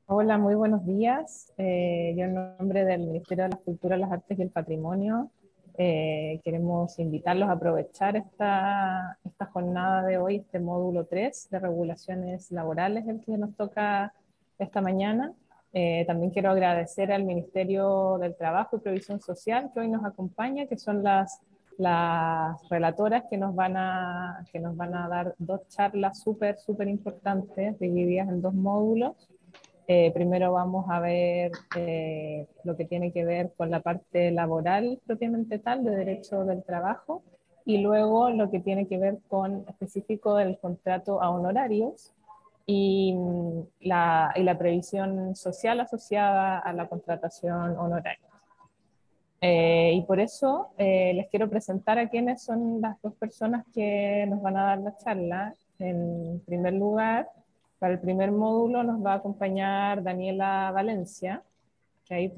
Hola, muy buenos días. Yo en nombre del Ministerio de la Cultura, las Artes y el Patrimonio queremos invitarlos a aprovechar esta jornada de hoy, este módulo 3 de regulaciones laborales, el que nos toca esta mañana. También quiero agradecer al Ministerio del Trabajo y Previsión Social que hoy nos acompaña, que son las relatoras que nos van a dar dos charlas súper importantes divididas en dos módulos. Primero vamos a ver lo que tiene que ver con la parte laboral propiamente tal, de derecho del trabajo, y luego lo que tiene que ver con específico del contrato a honorarios y la previsión social asociada a la contratación honoraria. Y por eso les quiero presentar a quiénes son las dos personas que nos van a dar la charla. En primer lugar, para el primer módulo nos va a acompañar Daniela Valencia, que ahí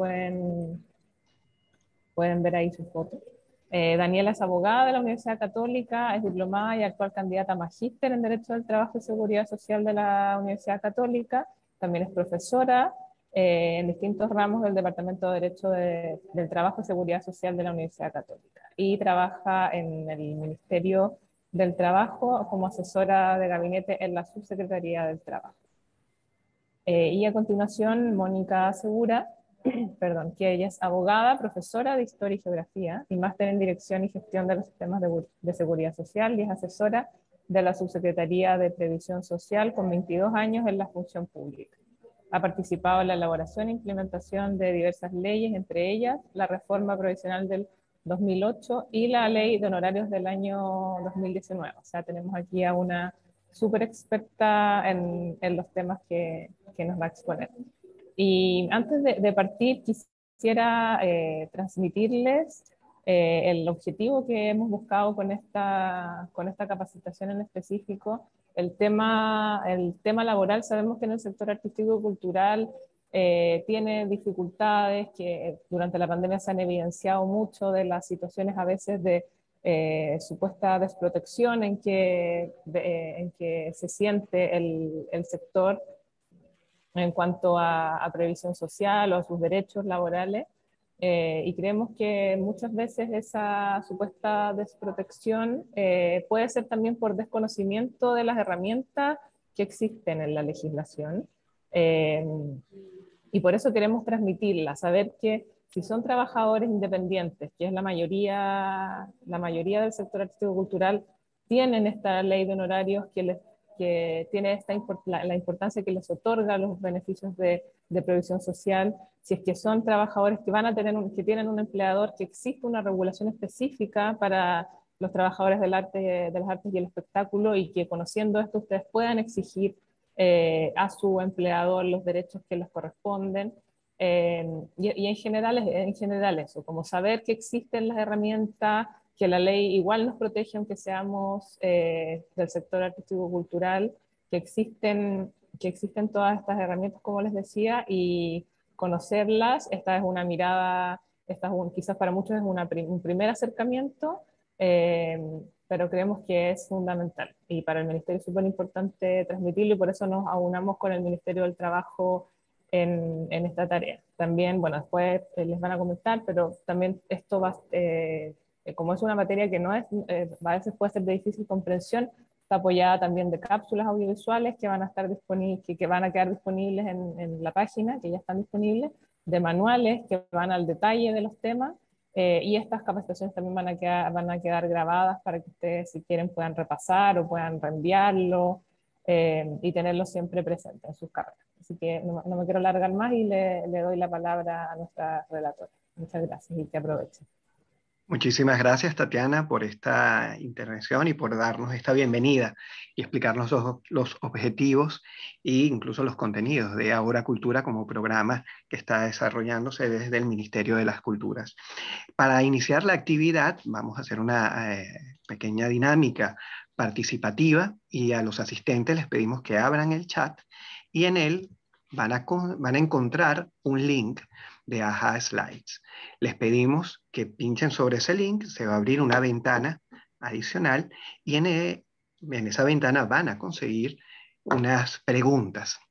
pueden ver ahí su foto. Daniela es abogada de la Universidad Católica, es diplomada y actual candidata a magíster en Derecho del Trabajo y Seguridad Social de la Universidad Católica. También es profesora en distintos ramos del Departamento de Derecho del Trabajo y Seguridad Social de la Universidad Católica. Y trabaja en el Ministerio del Trabajo como asesora de gabinete en la Subsecretaría del Trabajo. Y a continuación, Mónica Segura, perdón, que ella es abogada, profesora de Historia y Geografía y máster en Dirección y Gestión de los Sistemas de Seguridad Social y es asesora de la Subsecretaría de Previsión Social con 22 años en la función pública. Ha participado en la elaboración e implementación de diversas leyes, entre ellas la reforma provisional del 2008 y la ley de honorarios del año 2019. O sea, tenemos aquí a una súper experta en los temas que nos va a exponer. Y antes de partir, quisiera transmitirles el objetivo que hemos buscado con esta capacitación en específico. El tema laboral, sabemos que en el sector artístico y cultural tiene dificultades que durante la pandemia se han evidenciado mucho de las situaciones a veces de supuesta desprotección en que se siente el sector en cuanto a previsión social o a sus derechos laborales. Y creemos que muchas veces esa supuesta desprotección puede ser también por desconocimiento de las herramientas que existen en la legislación. Eh, y por eso queremos transmitirla, saber que si son trabajadores independientes, que es la mayoría del sector artístico cultural, tienen esta ley de honorarios que tiene la importancia que les otorga los beneficios de previsión social. Si es que son trabajadores que van a tener que tienen un empleador, que existe una regulación específica para los trabajadores de las artes y el espectáculo, y que conociendo esto ustedes puedan exigir a su empleador los derechos que les corresponden. Y en general eso, como saber que existen las herramientas, que la ley igual nos protege aunque seamos del sector artístico-cultural, que existen todas estas herramientas, como les decía, y conocerlas. Esta es una mirada, quizás para muchos es un primer acercamiento, eh, pero creemos que es fundamental. Y para el Ministerio es súper importante transmitirlo y por eso nos aunamos con el Ministerio del Trabajo en esta tarea. También, bueno, después les van a comentar, pero también esto como es una materia que no es, a veces puede ser de difícil comprensión, está apoyada también de cápsulas audiovisuales que van a estar disponibles, que van a quedar disponibles en la página, que ya están disponibles, de manuales que van al detalle de los temas, y estas capacitaciones también van a quedar grabadas para que ustedes, si quieren, puedan repasar o puedan reenviarlo y tenerlo siempre presente en sus carreras. Así que no me quiero alargar más y le doy la palabra a nuestra relatora. Muchas gracias y que aprovechen. Muchísimas gracias, Tatiana, por esta intervención y por darnos esta bienvenida y explicarnos los objetivos e incluso los contenidos de Ahora Cultura como programa que está desarrollándose desde el Ministerio de las Culturas. Para iniciar la actividad, vamos a hacer una pequeña dinámica participativa y a los asistentes les pedimos que abran el chat y en él van a encontrar un link de AHA Slides. Les pedimos que pinchen sobre ese link, se va a abrir una ventana adicional y en esa ventana van a conseguir unas preguntas.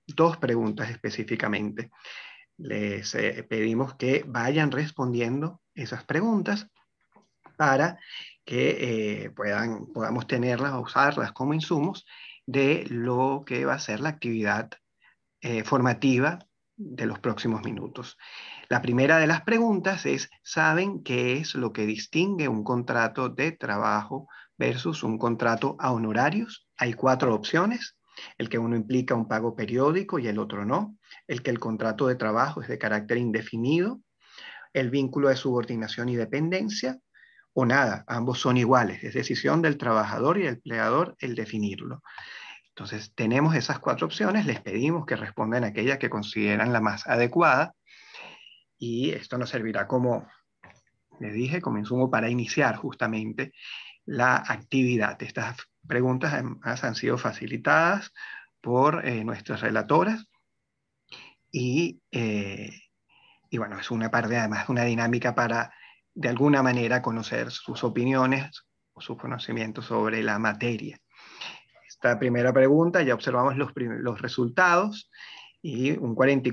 2 preguntas específicamente. Les pedimos que vayan respondiendo esas preguntas para que podamos tenerlas o usarlas como insumos de lo que va a ser la actividad formativa de los próximos minutos. La primera de las preguntas es, ¿saben qué es lo que distingue un contrato de trabajo versus un contrato a honorarios? Hay 4 opciones. El que uno implica un pago periódico y el otro no. El que el contrato de trabajo es de carácter indefinido. El vínculo de subordinación y dependencia. O nada, ambos son iguales. Es decisión del trabajador y del empleador el definirlo. Entonces, tenemos esas 4 opciones, les pedimos que respondan aquella que consideran la más adecuada y esto nos servirá como, les dije, como insumo para iniciar justamente la actividad. Estas preguntas además han sido facilitadas por nuestras relatoras y, y bueno, es una parte además una dinámica para de alguna manera conocer sus opiniones o sus conocimientos sobre la materia. Esta primera pregunta ya observamos los resultados y un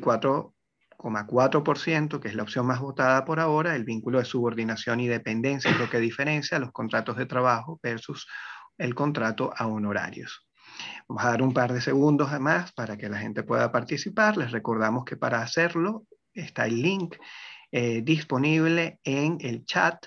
44,4%, que es la opción más votada por ahora, el vínculo de subordinación y dependencia es lo que diferencia los contratos de trabajo versus el contrato a honorarios. Vamos a dar un par de segundos más para que la gente pueda participar. Les recordamos que para hacerlo está el link disponible en el chat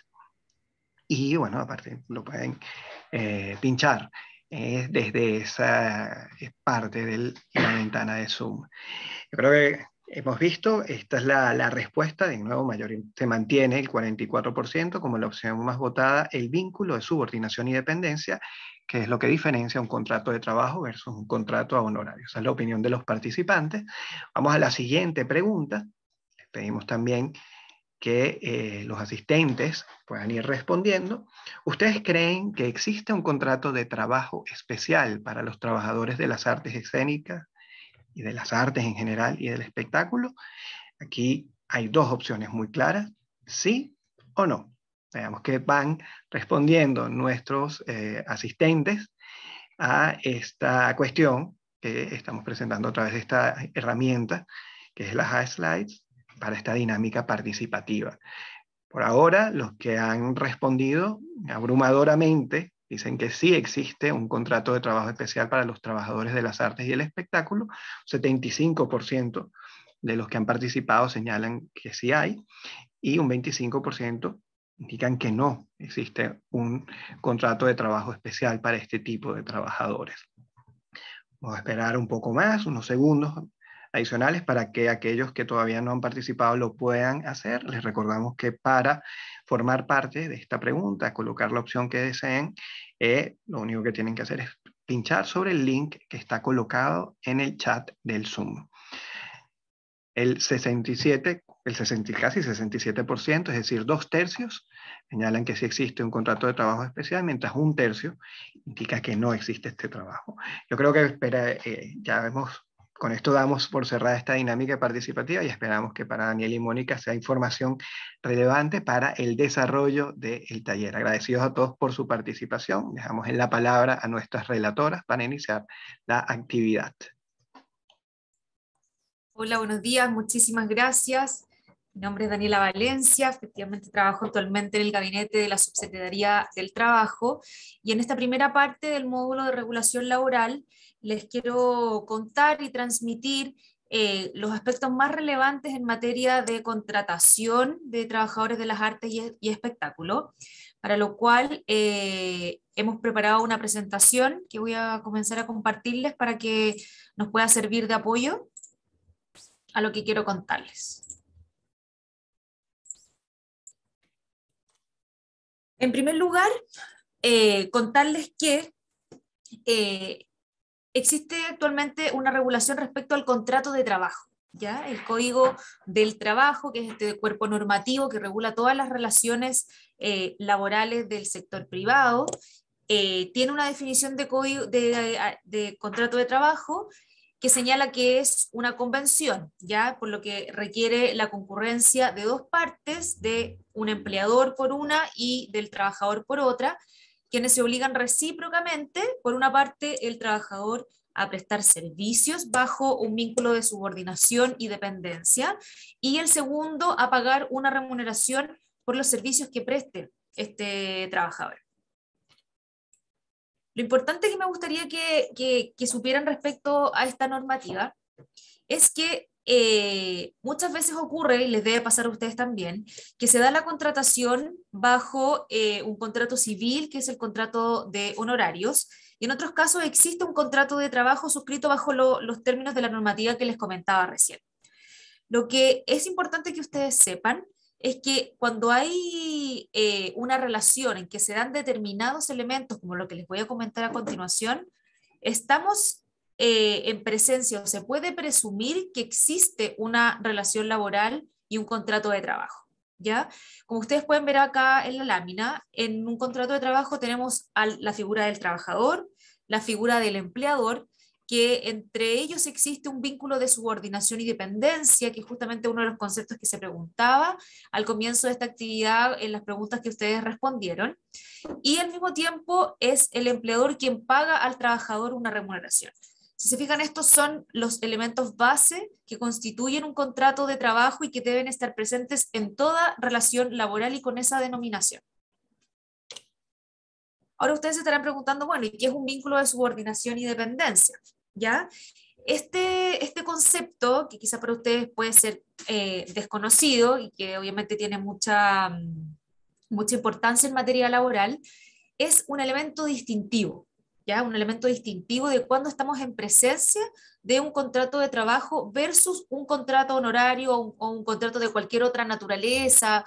y bueno, aparte lo pueden pinchar desde esa parte de la ventana de Zoom. Yo creo que hemos visto, esta es la respuesta, de nuevo se mantiene el 44% como la opción más votada, el vínculo de subordinación y dependencia, que es lo que diferencia un contrato de trabajo versus un contrato a honorarios. Esa es la opinión de los participantes. Vamos a la siguiente pregunta. Les pedimos también que los asistentes puedan ir respondiendo. ¿Ustedes creen que existe un contrato de trabajo especial para los trabajadores de las artes escénicas y de las artes en general y del espectáculo? Aquí hay 2 opciones muy claras, sí o no. Veamos que van respondiendo nuestros asistentes a esta cuestión que estamos presentando a través de esta herramienta, que es la HighSlides, para esta dinámica participativa. Por ahora, los que han respondido abrumadoramente dicen que sí existe un contrato de trabajo especial para los trabajadores de las artes y el espectáculo. 75% de los que han participado señalan que sí hay y un 25% indican que no existe un contrato de trabajo especial para este tipo de trabajadores. Vamos a esperar un poco más, unos segundos adicionales para que aquellos que todavía no han participado lo puedan hacer. Les recordamos que para formar parte de esta pregunta, colocar la opción que deseen, lo único que tienen que hacer es pinchar sobre el link que está colocado en el chat del Zoom. El 67, casi 67%, es decir, 2/3, señalan que sí existe un contrato de trabajo especial, mientras 1/3 indica que no existe este trabajo. Yo creo que ya vemos, con esto damos por cerrada esta dinámica participativa y esperamos que para Daniel y Mónica sea información relevante para el desarrollo del taller. Agradecidos a todos por su participación. Dejamos en la palabra a nuestras relatoras para iniciar la actividad. Hola, buenos días, muchísimas gracias. Mi nombre es Daniela Valencia, efectivamente trabajo actualmente en el gabinete de la Subsecretaría del Trabajo y en esta primera parte del módulo de regulación laboral les quiero contar y transmitir los aspectos más relevantes en materia de contratación de trabajadores de las artes y espectáculo, para lo cual hemos preparado una presentación que voy a comenzar a compartirles para que nos pueda servir de apoyo a lo que quiero contarles. En primer lugar, contarles que existe actualmente una regulación respecto al contrato de trabajo, ¿ya? El Código del Trabajo, que es este cuerpo normativo que regula todas las relaciones laborales del sector privado, tiene una definición de contrato de trabajo que señala que es una convención, ¿ya? Por lo que requiere la concurrencia de 2 partes, de un empleador por una y del trabajador por otra, quienes se obligan recíprocamente, por una parte el trabajador a prestar servicios bajo un vínculo de subordinación y dependencia, y el segundo a pagar una remuneración por los servicios que preste este trabajador. Lo importante que me gustaría que supieran respecto a esta normativa es que muchas veces ocurre, y les debe pasar a ustedes también, que se da la contratación bajo un contrato civil, que es el contrato de honorarios, y en otros casos existe un contrato de trabajo suscrito bajo los términos de la normativa que les comentaba recién. Lo que es importante que ustedes sepan es que cuando hay una relación en que se dan determinados elementos, como lo que les voy a comentar a continuación, estamos en presencia, o se puede presumir que existe una relación laboral y un contrato de trabajo, ¿ya? Como ustedes pueden ver acá en la lámina, en un contrato de trabajo tenemos la figura del trabajador, la figura del empleador, que entre ellos existe un vínculo de subordinación y dependencia, que es justamente uno de los conceptos que se preguntaba al comienzo de esta actividad en las preguntas que ustedes respondieron, y al mismo tiempo es el empleador quien paga al trabajador una remuneración. Si se fijan, estos son los elementos base que constituyen un contrato de trabajo y que deben estar presentes en toda relación laboral y con esa denominación. Ahora ustedes se estarán preguntando, bueno, ¿y qué es un vínculo de subordinación y dependencia? ¿Ya? Este concepto, que quizá para ustedes puede ser desconocido y que obviamente tiene mucha importancia en materia laboral, es un elemento distintivo, ¿ya? Un elemento distintivo de cuando estamos en presencia de un contrato de trabajo versus un contrato honorario o un contrato de cualquier otra naturaleza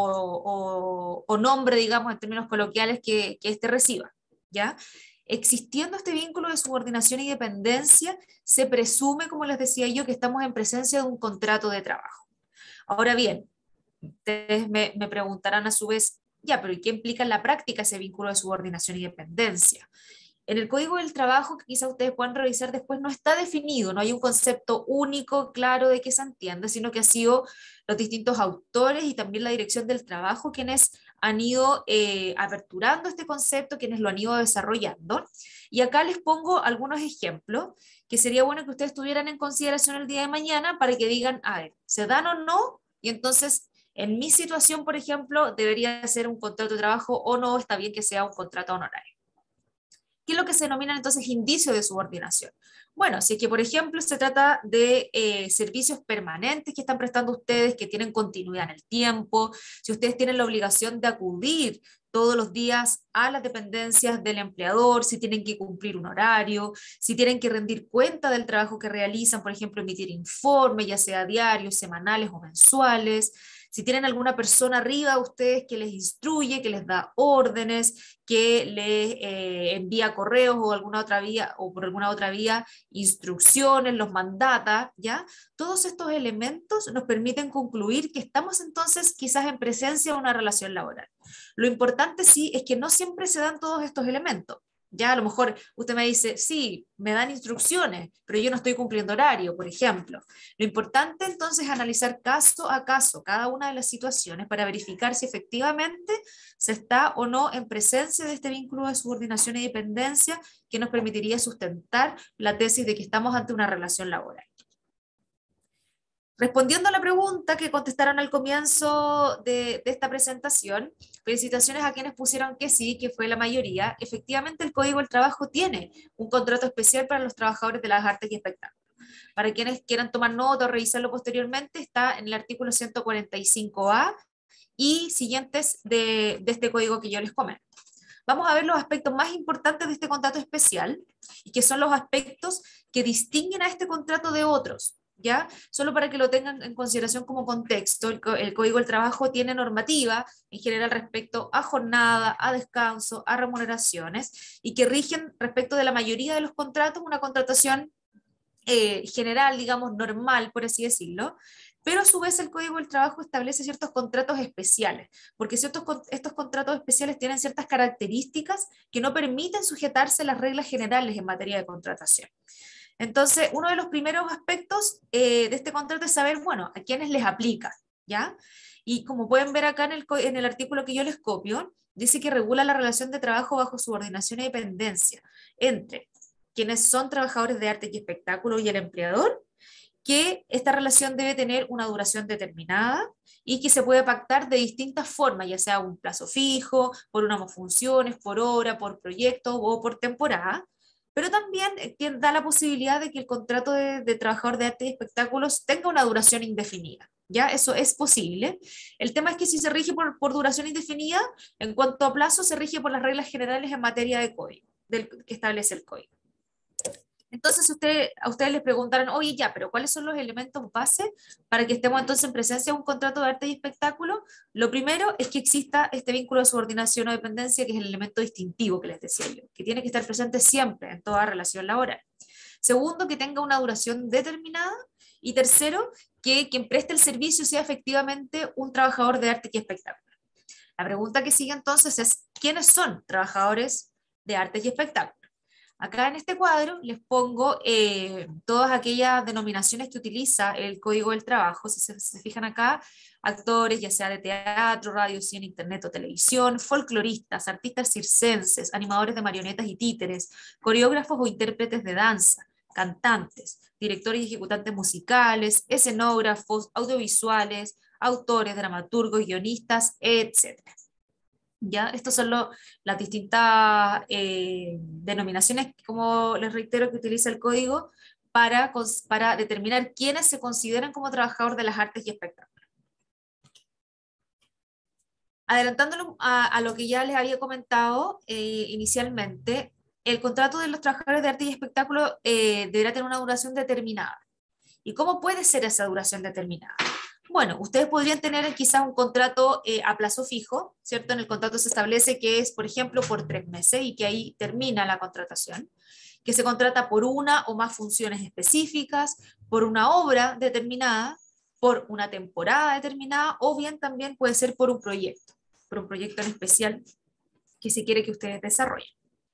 o nombre, digamos, en términos coloquiales que éste reciba, ¿ya? Existiendo este vínculo de subordinación y dependencia, se presume, como les decía yo, que estamos en presencia de un contrato de trabajo. Ahora bien, ustedes me preguntarán a su vez, ya, pero ¿y qué implica en la práctica ese vínculo de subordinación y dependencia? En el Código del Trabajo, que quizá ustedes puedan revisar después, no está definido, no hay un concepto único, claro, de que se entienda, sino que han sido los distintos autores y también la Dirección del Trabajo quienes han ido aperturando este concepto, quienes lo han ido desarrollando. Y acá les pongo algunos ejemplos que sería bueno que ustedes tuvieran en consideración el día de mañana para que digan, a ver, ¿se dan o no? Y entonces, en mi situación, por ejemplo, debería ser un contrato de trabajo o no, está bien que sea un contrato honorario. ¿Qué es lo que se denomina entonces indicio de subordinación? Bueno, si es que, por ejemplo, se trata de servicios permanentes que están prestando ustedes, que tienen continuidad en el tiempo, si ustedes tienen la obligación de acudir todos los días a las dependencias del empleador, si tienen que cumplir un horario, si tienen que rendir cuenta del trabajo que realizan, por ejemplo, emitir informes, ya sea diarios, semanales o mensuales, si tienen alguna persona arriba de ustedes que les instruye, que les da órdenes, que les envía correos o alguna otra vía, o por alguna otra vía instrucciones, los mandata, ¿ya? Todos estos elementos nos permiten concluir que estamos entonces quizás en presencia de una relación laboral. Lo importante sí es que no siempre se dan todos estos elementos. Ya a lo mejor usted me dice, sí, me dan instrucciones, pero yo no estoy cumpliendo horario, por ejemplo. Lo importante entonces es analizar caso a caso cada una de las situaciones para verificar si efectivamente se está o no en presencia de este vínculo de subordinación y dependencia que nos permitiría sustentar la tesis de que estamos ante una relación laboral. Respondiendo a la pregunta que contestaron al comienzo de esta presentación, felicitaciones a quienes pusieron que sí, que fue la mayoría. Efectivamente, el Código del Trabajo tiene un contrato especial para los trabajadores de las artes y espectáculos. Para quienes quieran tomar nota o revisarlo posteriormente, está en el artículo 145A y siguientes de este código que yo les comento. Vamos a ver los aspectos más importantes de este contrato especial y que son los aspectos que distinguen a este contrato de otros. ¿Ya? Solo para que lo tengan en consideración como contexto, el Código del Trabajo tiene normativa en general respecto a jornada, a descanso, a remuneraciones y que rigen respecto de la mayoría de los contratos, una contratación general, digamos, normal, por así decirlo, pero a su vez el Código del Trabajo establece ciertos contratos especiales, porque estos contratos especiales tienen ciertas características que no permiten sujetarse a las reglas generales en materia de contratación. Entonces, uno de los primeros aspectos de este contrato es saber, bueno, a quiénes les aplica, ¿ya? Y como pueden ver acá en el artículo que yo les copio, dice que regula la relación de trabajo bajo subordinación y dependencia entre quienes son trabajadores de arte y espectáculo y el empleador, que esta relación debe tener una duración determinada y que se puede pactar de distintas formas, ya sea un plazo fijo, por unas funciones, por hora, por proyecto o por temporada, pero también da la posibilidad de que el contrato de trabajador de arte y espectáculos tenga una duración indefinida. ¿Ya? Eso es posible. El tema es que si se rige por duración indefinida, en cuanto a plazo, se rige por las reglas generales en materia de código, que establece el código. Entonces a ustedes les preguntaron, oye, ya, pero ¿cuáles son los elementos base para que estemos entonces en presencia de un contrato de arte y espectáculo? Lo primero es que exista este vínculo de subordinación o dependencia, que es el elemento distintivo que les decía yo, que tiene que estar presente siempre en toda relación laboral. Segundo, que tenga una duración determinada. Y tercero, que quien preste el servicio sea efectivamente un trabajador de arte y espectáculo. La pregunta que sigue entonces es, ¿quiénes son trabajadores de arte y espectáculo? Acá en este cuadro les pongo todas aquellas denominaciones que utiliza el Código del Trabajo. Si se fijan acá, actores, ya sea de teatro, radio, cine, internet o televisión, folcloristas, artistas circenses, animadores de marionetas y títeres, coreógrafos o intérpretes de danza, cantantes, directores y ejecutantes musicales, escenógrafos, audiovisuales, autores, dramaturgos, guionistas, etc. ¿Ya? Estas son las distintas denominaciones, como les reitero, que utiliza el código para determinar quiénes se consideran como trabajadores de las artes y espectáculos. Adelantándolo a lo que ya les había comentado inicialmente, el contrato de los trabajadores de arte y espectáculo deberá tener una duración determinada. ¿Y cómo puede ser esa duración determinada? Bueno, ustedes podrían tener quizás un contrato a plazo fijo, ¿cierto? En el contrato se establece que es, por ejemplo, por 3 meses y que ahí termina la contratación, que se contrata por una o más funciones específicas, por una obra determinada, por una temporada determinada, o bien también puede ser por un proyecto en especial que se quiere que ustedes desarrollen.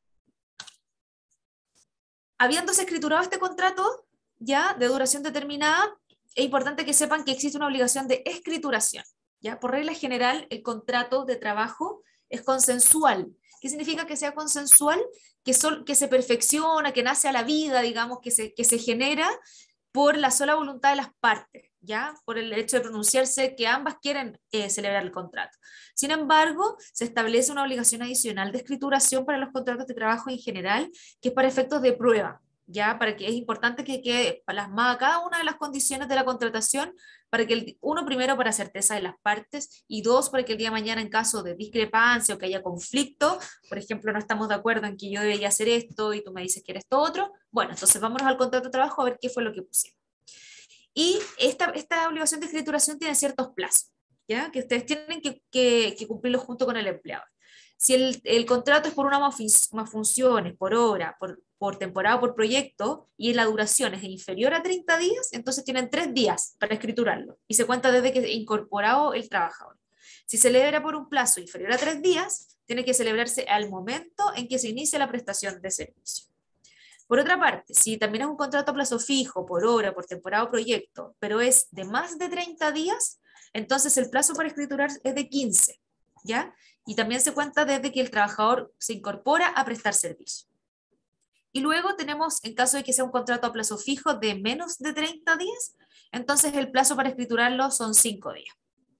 Habiéndose escriturado este contrato ya de duración determinada, es importante que sepan que existe una obligación de escrituración. ¿Ya? Por regla general, el contrato de trabajo es consensual. ¿Qué significa que sea consensual? Que se perfecciona, que nace a la vida, digamos, que se genera por la sola voluntad de las partes, ¿ya? Por el hecho de pronunciarse que ambas quieren celebrar el contrato. Sin embargo, se establece una obligación adicional de escrituración para los contratos de trabajo en general, que es para efectos de prueba, ¿ya? Para que es importante que quede plasmada cada una de las condiciones de la contratación, para que uno, primero, para certeza de las partes, y dos, para que el día de mañana, en caso de discrepancia o que haya conflicto, por ejemplo, no estamos de acuerdo en que yo debería hacer esto y tú me dices que eres esto otro, bueno, entonces vámonos al contrato de trabajo a ver qué fue lo que pusimos. Y esta obligación de escrituración tiene ciertos plazos, ¿ya? Que ustedes tienen que cumplirlo junto con el empleador. Si el contrato es por más funciones, por hora, por temporada, por proyecto, y la duración es inferior a 30 días, entonces tienen 3 días para escriturarlo, y se cuenta desde que se incorporado el trabajador. Si se celebra por un plazo inferior a 3 días, tiene que celebrarse al momento en que se inicia la prestación de servicio. Por otra parte, si también es un contrato a plazo fijo, por hora, por temporada o proyecto, pero es de más de 30 días, entonces el plazo para escriturar es de 15, ¿ya? Y también se cuenta desde que el trabajador se incorpora a prestar servicio. Y luego tenemos, en caso de que sea un contrato a plazo fijo de menos de 30 días, entonces el plazo para escriturarlo son 5 días.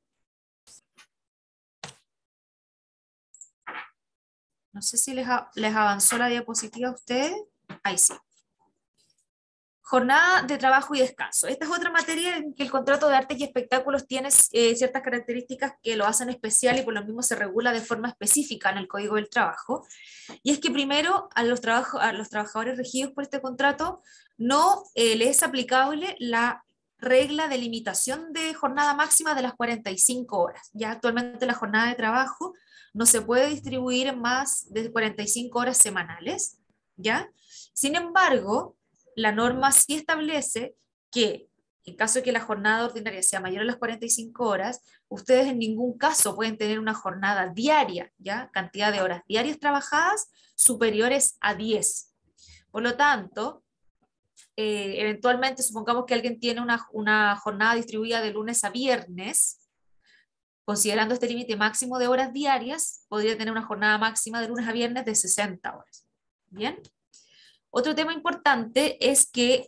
No sé si les avanzó la diapositiva a ustedes. Ahí sí. Jornada de trabajo y descanso. Esta es otra materia en que el contrato de artes y espectáculos tiene ciertas características que lo hacen especial y por lo mismo se regula de forma específica en el Código del Trabajo. Y es que primero a los trabajadores regidos por este contrato no les es aplicable la regla de limitación de jornada máxima de las 45 horas. Ya actualmente la jornada de trabajo no se puede distribuir en más de 45 horas semanales, ¿ya? Sin embargo, la norma sí establece que en caso de que la jornada ordinaria sea mayor a las 45 horas, ustedes en ningún caso pueden tener una jornada diaria, ¿ya? Cantidad de horas diarias trabajadas superiores a 10. Por lo tanto, eventualmente, supongamos que alguien tiene una jornada distribuida de lunes a viernes, considerando este límite máximo de horas diarias, podría tener una jornada máxima de lunes a viernes de 60 horas. ¿Bien? Otro tema importante es que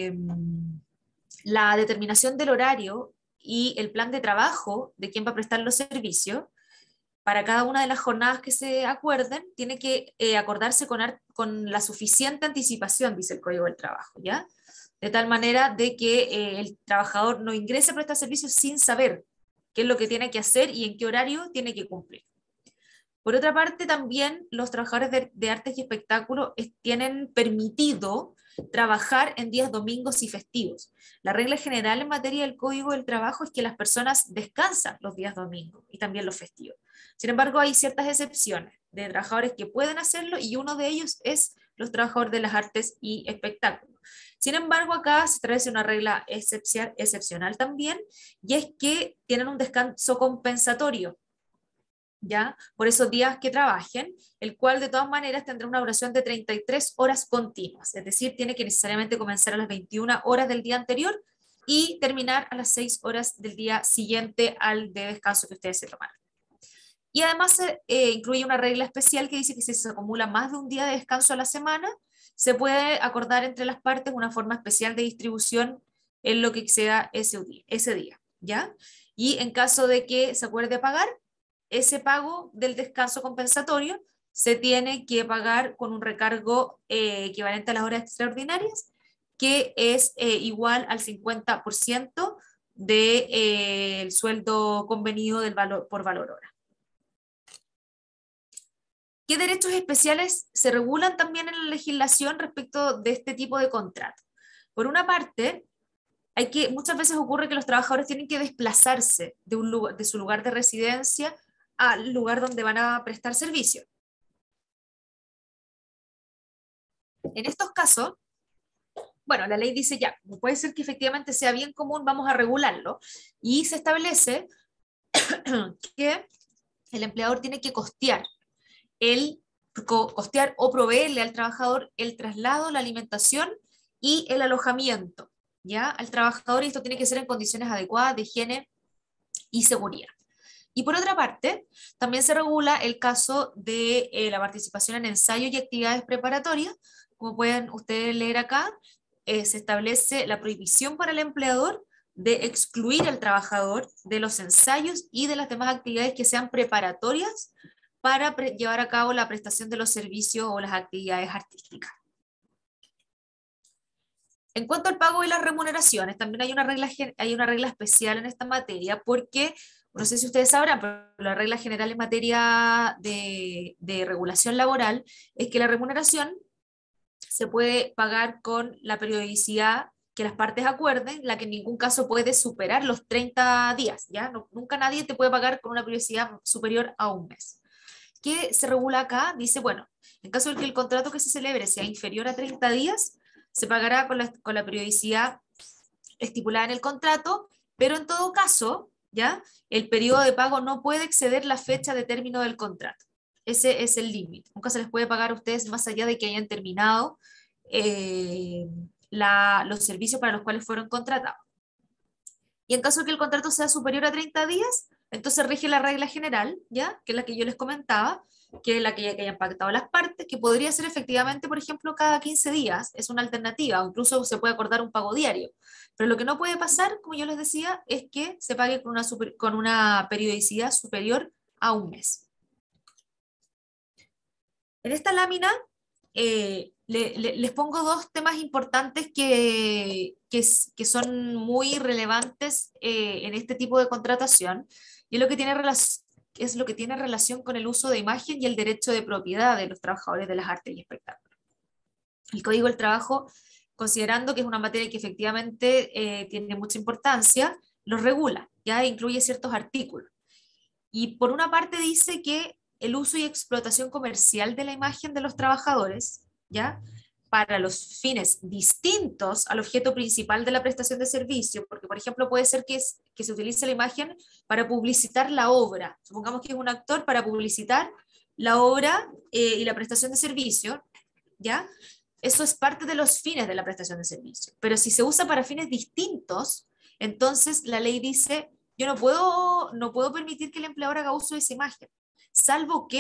la determinación del horario y el plan de trabajo de quién va a prestar los servicios para cada una de las jornadas que se acuerden, tiene que acordarse con la suficiente anticipación, dice el Código del Trabajo, ¿ya? De tal manera de que el trabajador no ingrese a prestar servicios sin saber qué es lo que tiene que hacer y en qué horario tiene que cumplir. Por otra parte, también los trabajadores de artes y espectáculos tienen permitido trabajar en días domingos y festivos. La regla general en materia del Código del Trabajo es que las personas descansan los días domingos y también los festivos. Sin embargo, hay ciertas excepciones de trabajadores que pueden hacerlo y uno de ellos es los trabajadores de las artes y espectáculos. Sin embargo, acá se establece una regla excepcional también, y es que tienen un descanso compensatorio, ¿ya? Por esos días que trabajen, el cual de todas maneras tendrá una duración de 33 horas continuas, es decir, tiene que necesariamente comenzar a las 21 horas del día anterior y terminar a las 6 horas del día siguiente al de descanso que ustedes se tomaron. Y además incluye una regla especial que dice que si se acumula más de un día de descanso a la semana, se puede acordar entre las partes una forma especial de distribución en lo que exceda ese día, ¿ya? Y en caso de que se acuerde pagar, ese pago del descanso compensatorio se tiene que pagar con un recargo equivalente a las horas extraordinarias, que es igual al 50% del sueldo convenido por valor hora. ¿Qué derechos especiales se regulan también en la legislación respecto de este tipo de contrato? Por una parte, muchas veces ocurre que los trabajadores tienen que desplazarse de su lugar de residencia al lugar donde van a prestar servicio. En estos casos, bueno, la ley dice ya, puede ser que efectivamente sea bien común, vamos a regularlo, y se establece que el empleador tiene que costear o proveerle al trabajador el traslado, la alimentación y el alojamiento, ¿ya? Al trabajador, y esto tiene que ser en condiciones adecuadas de higiene y seguridad. Y por otra parte, también se regula el caso de la participación en ensayos y actividades preparatorias. Como pueden ustedes leer acá, se establece la prohibición para el empleador de excluir al trabajador de los ensayos y de las demás actividades que sean preparatorias para llevar a cabo la prestación de los servicios o las actividades artísticas. En cuanto al pago y las remuneraciones, también hay una regla especial en esta materia, porque, no sé si ustedes sabrán, pero la regla general en materia de regulación laboral es que la remuneración se puede pagar con la periodicidad que las partes acuerden, la que en ningún caso puede superar los 30 días, ¿ya? Nunca nadie te puede pagar con una periodicidad superior a un mes. ¿Qué se regula acá? Dice, bueno, en caso de que el contrato que se celebre sea inferior a 30 días, se pagará con la periodicidad estipulada en el contrato, pero en todo caso, ¿ya? El periodo de pago no puede exceder la fecha de término del contrato. Ese es el límite. Nunca se les puede pagar a ustedes más allá de que hayan terminado los servicios para los cuales fueron contratados. Y en caso de que el contrato sea superior a 30 días, entonces rige la regla general, ¿ya? Que es la que yo les comentaba, que es la que hayan pactado las partes, que podría ser efectivamente, por ejemplo, cada 15 días, es una alternativa, o incluso se puede acordar un pago diario. Pero lo que no puede pasar, como yo les decía, es que se pague con una periodicidad superior a un mes. En esta lámina les pongo dos temas importantes que son muy relevantes en este tipo de contratación, y es lo que tiene relación con el uso de imagen y el derecho de propiedad de los trabajadores de las artes y espectáculos. El Código del Trabajo, considerando que es una materia que efectivamente tiene mucha importancia, lo regula, ya incluye ciertos artículos. Y por una parte dice que el uso y explotación comercial de la imagen de los trabajadores, ¿ya? Para los fines distintos al objeto principal de la prestación de servicio, porque por ejemplo puede ser que se utilice la imagen para publicitar la obra, supongamos que es un actor para publicitar la obra y la prestación de servicio, ¿ya? Eso es parte de los fines de la prestación de servicio, pero si se usa para fines distintos, entonces la ley dice, yo no puedo permitir que el empleador haga uso de esa imagen, salvo que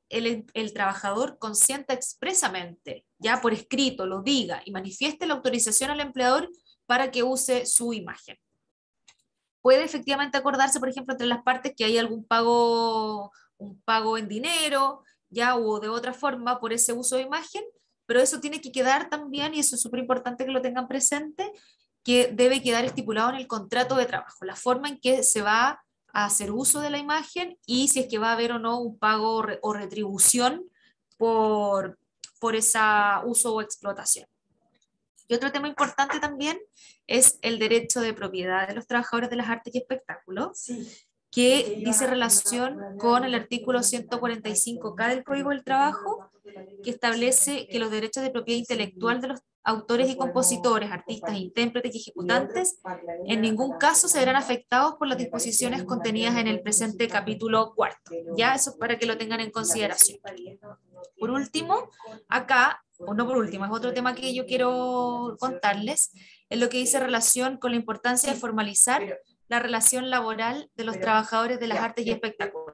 el trabajador consienta expresamente, ya por escrito, lo diga y manifieste la autorización al empleador para que use su imagen. Puede efectivamente acordarse, por ejemplo, entre las partes que hay algún pago, un pago en dinero, ya, o de otra forma por ese uso de imagen, pero eso tiene que quedar también, y eso es súper importante que lo tengan presente, que debe quedar estipulado en el contrato de trabajo, la forma en que se va a hacer uso de la imagen y si es que va a haber o no un pago o retribución por ese uso o explotación. Y otro tema importante también es el derecho de propiedad de los trabajadores de las artes y espectáculos, que dice relación con el artículo 145K del Código del Trabajo, que establece que los derechos de propiedad intelectual de los autores y compositores, artistas, intérpretes y ejecutantes en ningún caso se verán afectados por las disposiciones contenidas en el presente capítulo cuarto. Ya, eso es para que lo tengan en consideración. Por último, acá, o no por último, es otro tema que yo quiero contarles, es lo que dice relación con la importancia de formalizar la relación laboral de los trabajadores de las artes y espectáculos.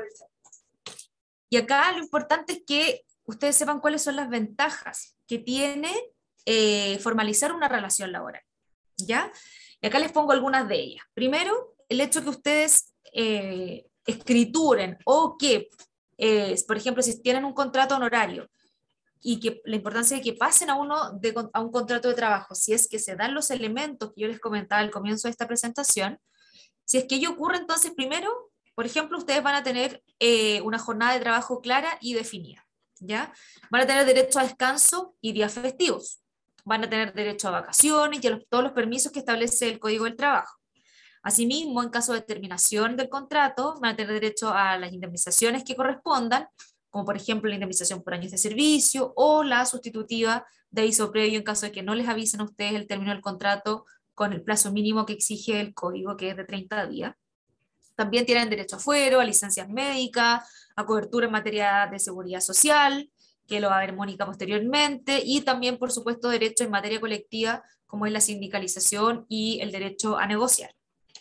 Y acá lo importante es que ustedes sepan cuáles son las ventajas que tiene formalizar una relación laboral, ¿ya? Y acá les pongo algunas de ellas. Primero, el hecho que ustedes escrituren o que, por ejemplo, si tienen un contrato honorario y que la importancia de que pasen a a un contrato de trabajo, si es que se dan los elementos que yo les comentaba al comienzo de esta presentación, si es que ello ocurre, entonces primero, por ejemplo, ustedes van a tener una jornada de trabajo clara y definida, ¿ya? Van a tener derecho a descanso y días festivos, van a tener derecho a vacaciones y a todos los permisos que establece el Código del Trabajo. Asimismo, en caso de terminación del contrato, van a tener derecho a las indemnizaciones que correspondan, como por ejemplo la indemnización por años de servicio o la sustitutiva de aviso previo en caso de que no les avisen a ustedes el término del contrato con el plazo mínimo que exige el código, que es de 30 días. También tienen derecho a fuero, a licencias médicas, a cobertura en materia de seguridad social, que lo va a ver Mónica posteriormente, y también, por supuesto, derecho en materia colectiva, como es la sindicalización y el derecho a negociar.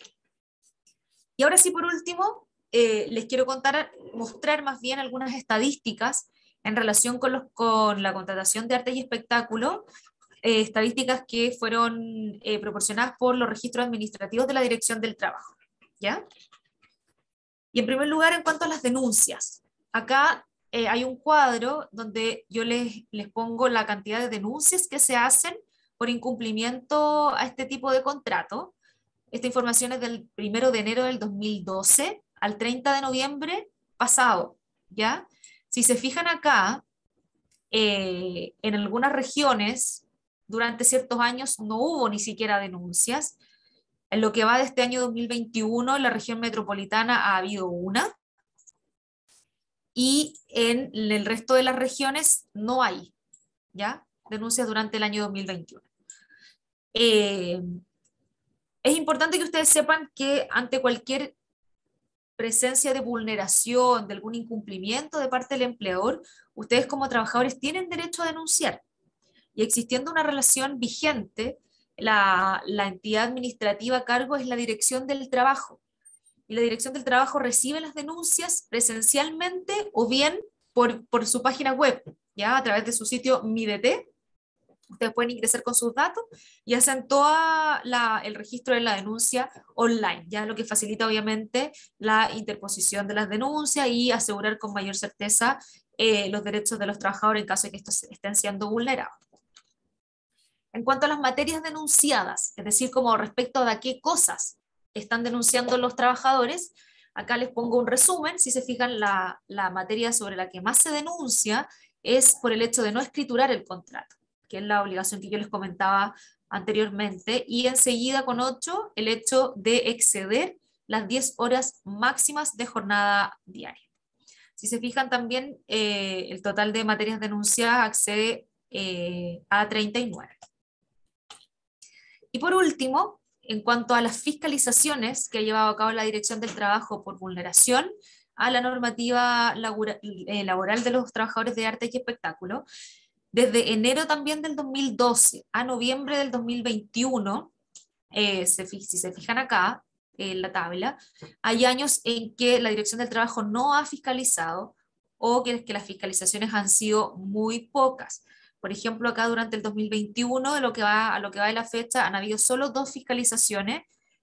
Y ahora sí, por último, les quiero mostrar más bien algunas estadísticas en relación con la contratación de arte y espectáculo, estadísticas que fueron proporcionadas por los registros administrativos de la Dirección del Trabajo, ¿ya? Y en primer lugar, en cuanto a las denuncias, acá hay un cuadro donde yo les pongo la cantidad de denuncias que se hacen por incumplimiento a este tipo de contrato. Esta información es del 1 de enero del 2012 al 30 de noviembre pasado, ¿ya? Si se fijan acá, en algunas regiones, durante ciertos años no hubo ni siquiera denuncias. En lo que va de este año 2021, en la región metropolitana ha habido una, y en el resto de las regiones no hay, ¿ya? Denuncias durante el año 2021. Es importante que ustedes sepan que ante cualquier presencia de vulneración, de algún incumplimiento de parte del empleador, ustedes como trabajadores tienen derecho a denunciar. Y existiendo una relación vigente, la entidad administrativa a cargo es la Dirección del Trabajo. Y la Dirección del Trabajo recibe las denuncias presencialmente o bien por su página web, ¿ya? A través de su sitio MiDT. Ustedes pueden ingresar con sus datos y hacen todo el registro de la denuncia online, ya, lo que facilita obviamente la interposición de las denuncias y asegurar con mayor certeza los derechos de los trabajadores en caso de que estos estén siendo vulnerados. En cuanto a las materias denunciadas, es decir, como respecto a qué cosas están denunciando los trabajadores, acá les pongo un resumen. Si se fijan, la materia sobre la que más se denuncia es por el hecho de no escriturar el contrato, que es la obligación que yo les comentaba anteriormente, y enseguida con 8, el hecho de exceder las 10 horas máximas de jornada diaria. Si se fijan también, el total de materias denunciadas accede a 39. Y por último, en cuanto a las fiscalizaciones que ha llevado a cabo la Dirección del Trabajo por vulneración a la normativa laboral de los trabajadores de arte y espectáculo, desde enero también del 2012 a noviembre del 2021, si se fijan acá en la tabla, hay años en que la Dirección del Trabajo no ha fiscalizado o que las fiscalizaciones han sido muy pocas. Por ejemplo, acá durante el 2021, a lo que va de la fecha, han habido solo 2 fiscalizaciones.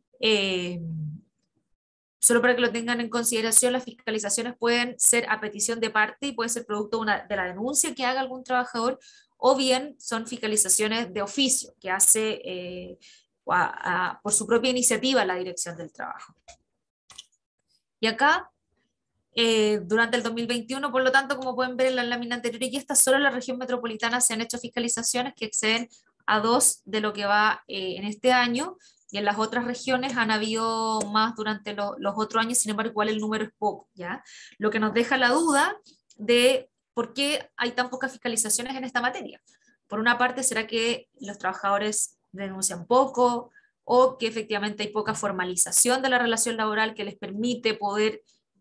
Solo para que lo tengan en consideración, las fiscalizaciones pueden ser a petición de parte y puede ser producto de la denuncia que haga algún trabajador, o bien son fiscalizaciones de oficio que hace por su propia iniciativa la Dirección del Trabajo. Y acá, durante el 2021, por lo tanto, como pueden ver en la lámina anterior, y esta solo en la región metropolitana se han hecho fiscalizaciones que exceden a 2 de lo que va en este año, y en las otras regiones han habido más durante los otros años, sin embargo, igual el número es poco, ¿ya? Lo que nos deja la duda de por qué hay tan pocas fiscalizaciones en esta materia. Por una parte, ¿será que los trabajadores denuncian poco, o que efectivamente hay poca formalización de la relación laboral que les permite poder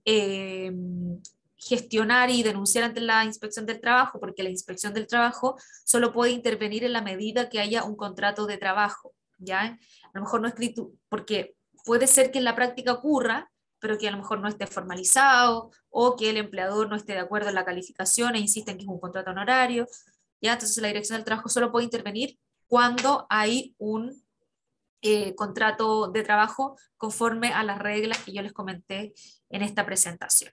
gestionar y denunciar ante la Inspección del Trabajo, porque la Inspección del Trabajo solo puede intervenir en la medida que haya un contrato de trabajo, ¿ya? A lo mejor no escrito, porque puede ser que en la práctica ocurra, pero que a lo mejor no esté formalizado, o que el empleador no esté de acuerdo en la calificación e insiste en que es un contrato honorario, ¿ya? Entonces la Dirección del Trabajo solo puede intervenir cuando hay un contrato de trabajo conforme a las reglas que yo les comenté en esta presentación.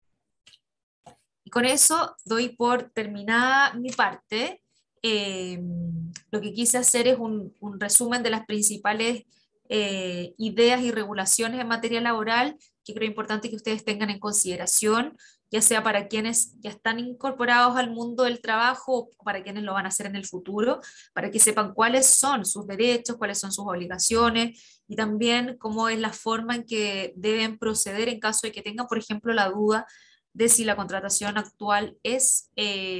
Y con eso doy por terminada mi parte. Lo que quise hacer es un resumen de las principales ideas y regulaciones en materia laboral que creo importante que ustedes tengan en consideración, ya sea para quienes ya están incorporados al mundo del trabajo o para quienes lo van a hacer en el futuro, para que sepan cuáles son sus derechos, cuáles son sus obligaciones y también cómo es la forma en que deben proceder en caso de que tengan, por ejemplo, la duda de si la contratación actual es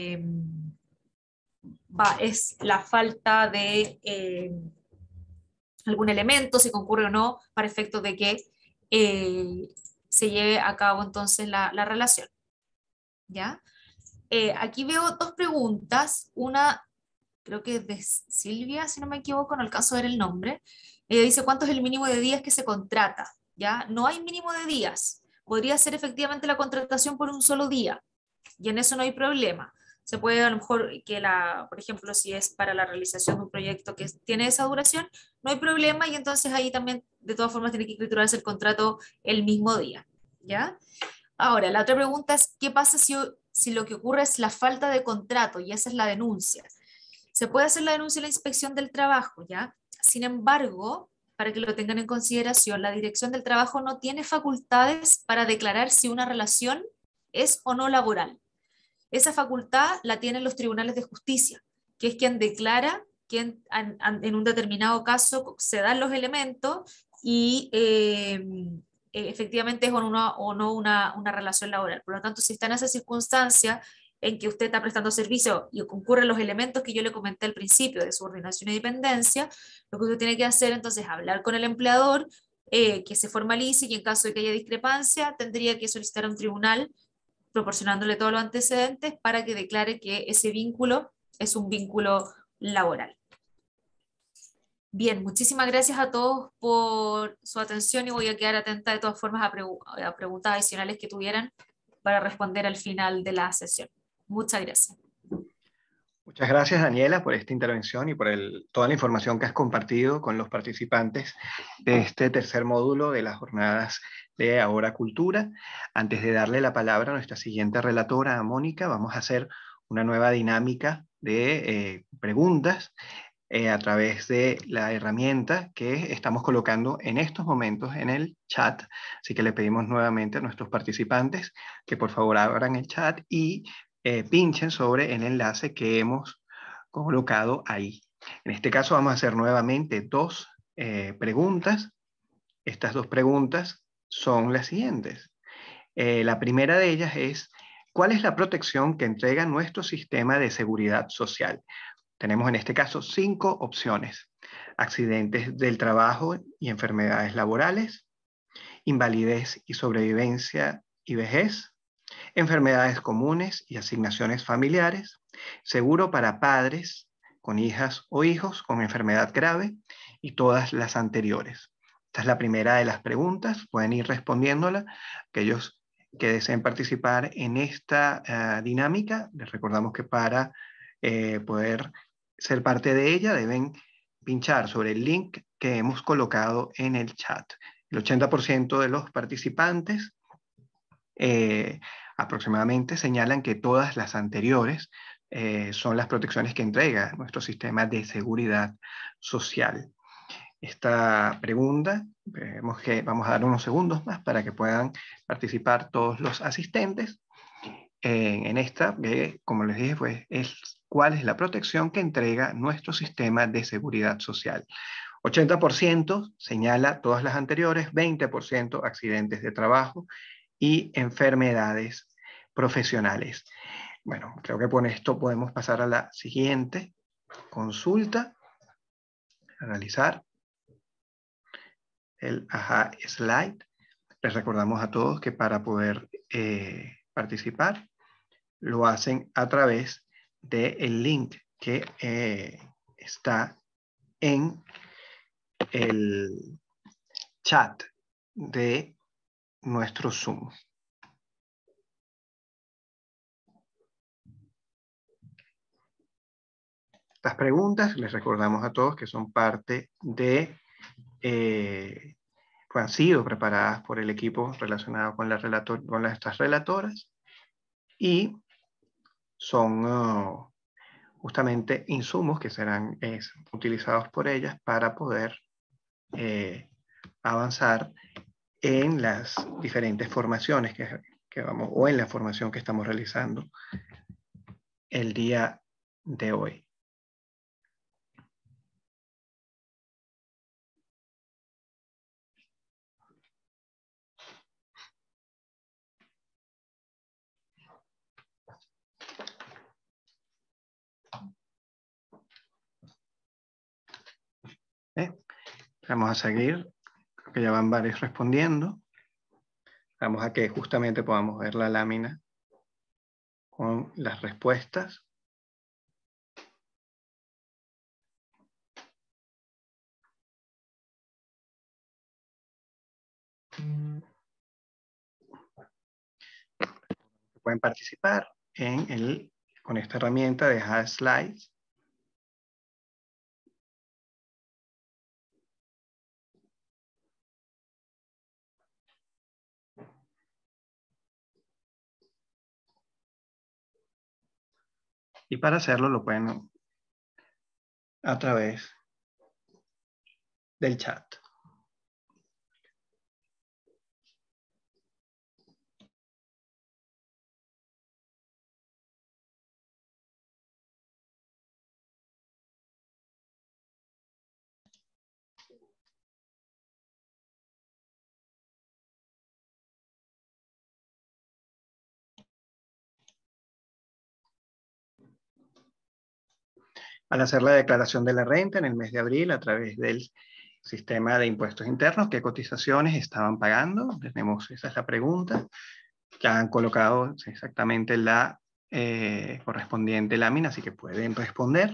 la falta de algún elemento, si concurre o no, para efectos de que se lleve a cabo entonces la relación. ¿Ya? Aquí veo 2 preguntas, una creo que es de Silvia, si no me equivoco, no alcanzo a ver el nombre. Ella dice, ¿cuánto es el mínimo de días que se contrata? ¿Ya? No hay mínimo de días. Podría ser efectivamente la contratación por un solo día, y en eso no hay problema. Se puede a lo mejor por ejemplo, si es para la realización de un proyecto que tiene esa duración, no hay problema, y entonces ahí también de todas formas tiene que escriturarse el contrato el mismo día, ¿ya? Ahora, la otra pregunta es, ¿qué pasa si lo que ocurre es la falta de contrato? Y esa es la denuncia. Se puede hacer la denuncia a la Inspección del Trabajo, ¿ya? Sin embargo, para que lo tengan en consideración, la Dirección del Trabajo no tiene facultades para declarar si una relación es o no laboral. Esa facultad la tienen los tribunales de justicia, que es quien declara que en un determinado caso se dan los elementos y efectivamente es o no una relación laboral. Por lo tanto, si está en esa circunstancia en que usted está prestando servicio y concurren los elementos que yo le comenté al principio de subordinación y dependencia, lo que usted tiene que hacer entonces es hablar con el empleador, que se formalice, y en caso de que haya discrepancia tendría que solicitar a un tribunal proporcionándole todos los antecedentes para que declare que ese vínculo es un vínculo laboral. Bien, muchísimas gracias a todos por su atención y voy a quedar atenta de todas formas a preguntas adicionales que tuvieran para responder al final de la sesión. Muchas gracias. Muchas gracias, Daniela, por esta intervención y por toda la información que has compartido con los participantes de este tercer módulo de las jornadas de Ahora Cultura. Antes de darle la palabra a nuestra siguiente relatora, a Mónica, vamos a hacer una nueva dinámica de preguntas a través de la herramienta que estamos colocando en estos momentos en el chat. Así que le pedimos nuevamente a nuestros participantes que por favor abran el chat y pinchen sobre el enlace que hemos colocado ahí. En este caso vamos a hacer nuevamente 2 preguntas. Estas 2 preguntas son las siguientes. La primera de ellas es, ¿cuál es la protección que entrega nuestro sistema de seguridad social? Tenemos en este caso 5 opciones: accidentes del trabajo y enfermedades laborales, invalidez y sobrevivencia y vejez, enfermedades comunes y asignaciones familiares, seguro para padres con hijas o hijos con enfermedad grave, y todas las anteriores. Esta es la primera de las preguntas, pueden ir respondiéndola aquellos que deseen participar en esta dinámica, les recordamos que para poder ser parte de ella deben pinchar sobre el link que hemos colocado en el chat. El 80% de los participantes aproximadamente señalan que todas las anteriores son las protecciones que entrega nuestro sistema de seguridad social. Esta pregunta, vemos que vamos a dar unos segundos más para que puedan participar todos los asistentes. En esta, como les dije, pues, es cuál es la protección que entrega nuestro sistema de seguridad social. 80% señala todas las anteriores, 20% accidentes de trabajo y enfermedades profesionales. Bueno, creo que con esto podemos pasar a la siguiente consulta. Analizar el slide. Les recordamos a todos que para poder participar lo hacen a través del link que está en el chat de nuestro Zoom. Estas preguntas les recordamos a todos que son parte de pues han sido preparadas por el equipo relacionado con estas relatoras y son justamente insumos que serán utilizados por ellas para poder avanzar en las diferentes formaciones que vamos, o en la formación que estamos realizando el día de hoy. Vamos a seguir, creo que ya van varios respondiendo. Vamos a que justamente podamos ver la lámina con las respuestas. Pueden participar con esta herramienta de Add Slides. Y para hacerlo lo pueden a través del chat. Al hacer la declaración de la renta en el mes de abril a través del sistema de impuestos internos, ¿qué cotizaciones estaban pagando? Esa es la pregunta. Ya han colocado exactamente la correspondiente lámina, así que pueden responder.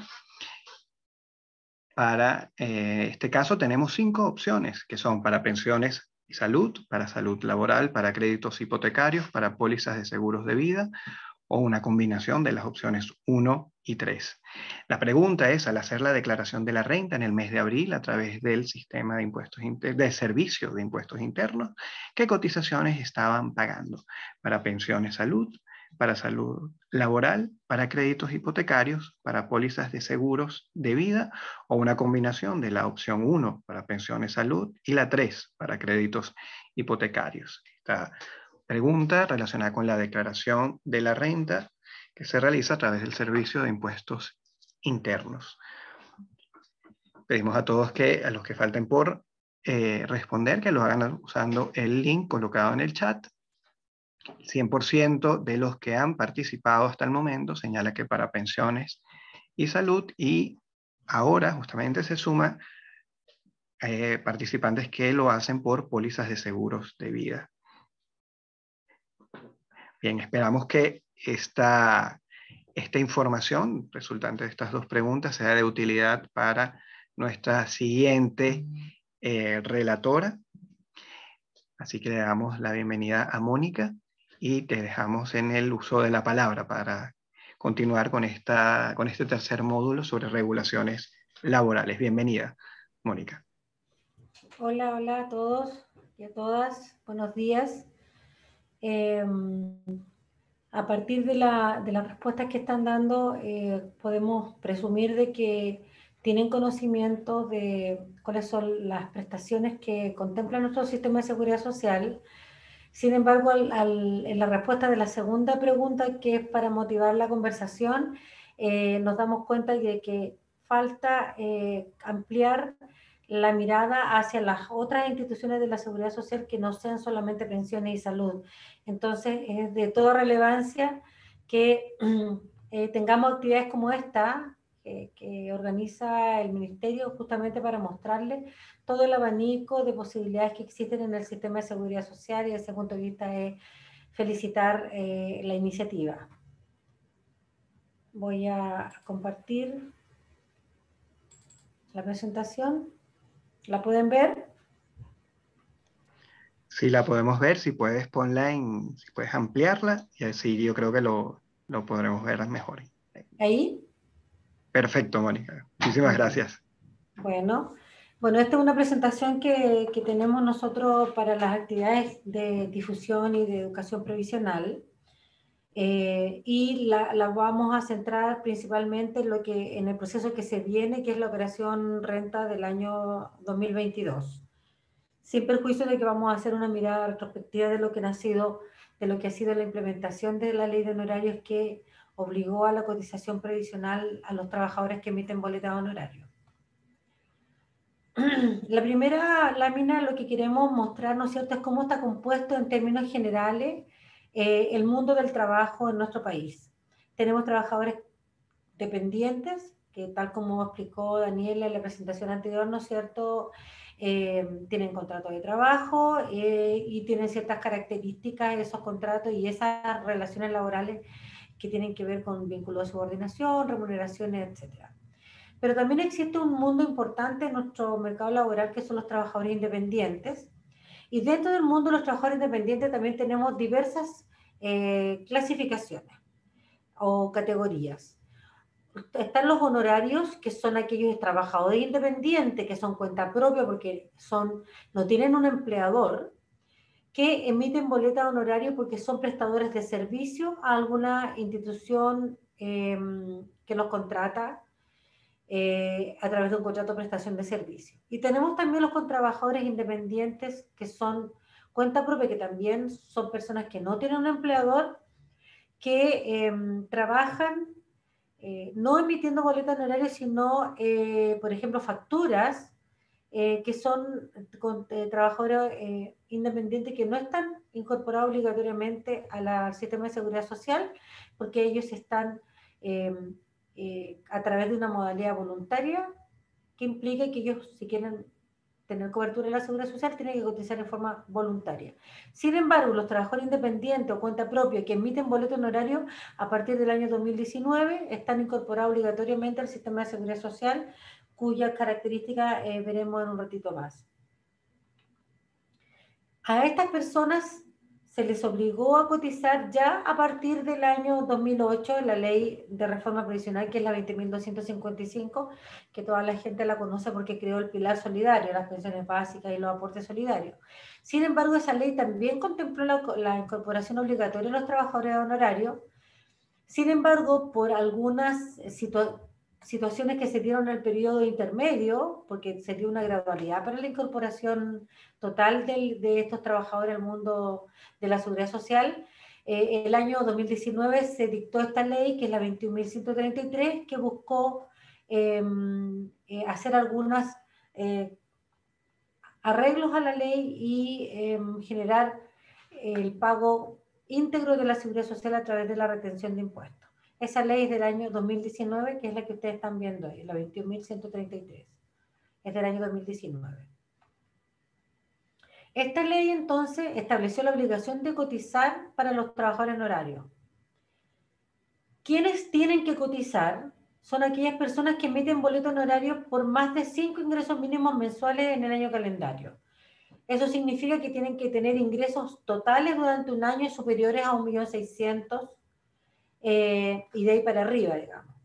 Para este caso tenemos 5 opciones, que son para pensiones y salud, para salud laboral, para créditos hipotecarios, para pólizas de seguros de vida, o una combinación de las opciones 1 y 3. La pregunta es, al hacer la declaración de la renta en el mes de abril a través del sistema de impuestos de servicio de impuestos internos, ¿qué cotizaciones estaban pagando? Para pensiones salud, para salud laboral, para créditos hipotecarios, para pólizas de seguros de vida, o una combinación de la opción 1 para pensiones salud y la 3 para créditos hipotecarios. Esta pregunta relacionada con la declaración de la renta que se realiza a través del servicio de impuestos internos. Pedimos a todos a los que falten por responder, que lo hagan usando el link colocado en el chat. 100% de los que han participado hasta el momento señala que para pensiones y salud, y ahora justamente se suma participantes que lo hacen por pólizas de seguros de vida. Bien, esperamos que esta información resultante de estas 2 preguntas sea de utilidad para nuestra siguiente relatora. Así que le damos la bienvenida a Mónica y te dejamos en el uso de la palabra para continuar con este tercer módulo sobre regulaciones laborales. Bienvenida, Mónica. Hola, hola a todos y a todas. Buenos días. A partir de las respuestas que están dando, podemos presumir de que tienen conocimiento de cuáles son las prestaciones que contempla nuestro sistema de seguridad social. Sin embargo, en la respuesta de la segunda pregunta, que es para motivar la conversación, nos damos cuenta de que falta ampliar la mirada hacia las otras instituciones de la seguridad social que no sean solamente pensiones y salud. Entonces, es de toda relevancia que tengamos actividades como esta, que organiza el Ministerio justamente para mostrarles todo el abanico de posibilidades que existen en el sistema de seguridad social, y desde ese punto de vista es felicitar la iniciativa. Voy a compartir la presentación. ¿La pueden ver? Sí, la podemos ver. Si puedes si puedes ampliarla, y así yo creo que lo podremos ver mejor. ¿Ahí? Perfecto, Mónica. Muchísimas gracias. Bueno, esta es una presentación que tenemos nosotros para las actividades de difusión y de educación previsional. Y la vamos a centrar principalmente en el proceso que se viene, que es la operación renta del año 2022. Sin perjuicio de que vamos a hacer una mirada retrospectiva de lo que ha sido la implementación de la ley de honorarios que obligó a la cotización previsional a los trabajadores que emiten boletas de honorario. La primera lámina, lo que queremos mostrar, ¿no es cierto?, es cómo está compuesto en términos generales el mundo del trabajo en nuestro país. Tenemos trabajadores dependientes, que tal como explicó Daniela en la presentación anterior, ¿no es cierto?, tienen contrato de trabajo y tienen ciertas características esos contratos y esas relaciones laborales que tienen que ver con vínculo de subordinación, remuneraciones, etc. Pero también existe un mundo importante en nuestro mercado laboral, que son los trabajadores independientes. Y dentro del mundo de los trabajadores independientes también tenemos diversas clasificaciones o categorías. Están los honorarios, que son aquellos trabajadores independientes que son cuenta propia porque no tienen un empleador, que emiten boletas de honorario porque son prestadores de servicio a alguna institución que los contrata a través de un contrato de prestación de servicio. Y tenemos también los trabajadores independientes que son cuenta propia, que también son personas que no tienen un empleador, que trabajan no emitiendo boletas de honorario, sino, por ejemplo, facturas, que son trabajadores independientes que no están incorporados obligatoriamente al sistema de seguridad social, porque ellos están a través de una modalidad voluntaria, que implica que ellos, si quieren tener cobertura en la seguridad social, tienen que cotizar en forma voluntaria. Sin embargo, los trabajadores independientes o cuenta propia que emiten boleto honorario a partir del año 2019 están incorporados obligatoriamente al sistema de seguridad social, cuyas características veremos en un ratito más. A estas personas se les obligó a cotizar ya a partir del año 2008, la ley de reforma previsional, que es la 20.255, que toda la gente la conoce porque creó el pilar solidario, las pensiones básicas y los aportes solidarios. Sin embargo, esa ley también contempló la incorporación obligatoria de los trabajadores honorarios. Sin embargo, por algunas situaciones que se dieron en el periodo intermedio, porque se dio una gradualidad para la incorporación total de estos trabajadores al mundo de la seguridad social, el año 2019 se dictó esta ley, que es la 21.133, que buscó hacer algunos arreglos a la ley y generar el pago íntegro de la seguridad social a través de la retención de impuestos. Esa ley es del año 2019, que es la que ustedes están viendo ahí, la 21.133. Es del año 2019. Esta ley entonces estableció la obligación de cotizar para los trabajadores en horario. ¿Quiénes tienen que cotizar? Son aquellas personas que emiten boleto honorario por más de 5 ingresos mínimos mensuales en el año calendario. Eso significa que tienen que tener ingresos totales durante un año superiores a 1.600.000 y de ahí para arriba, digamos.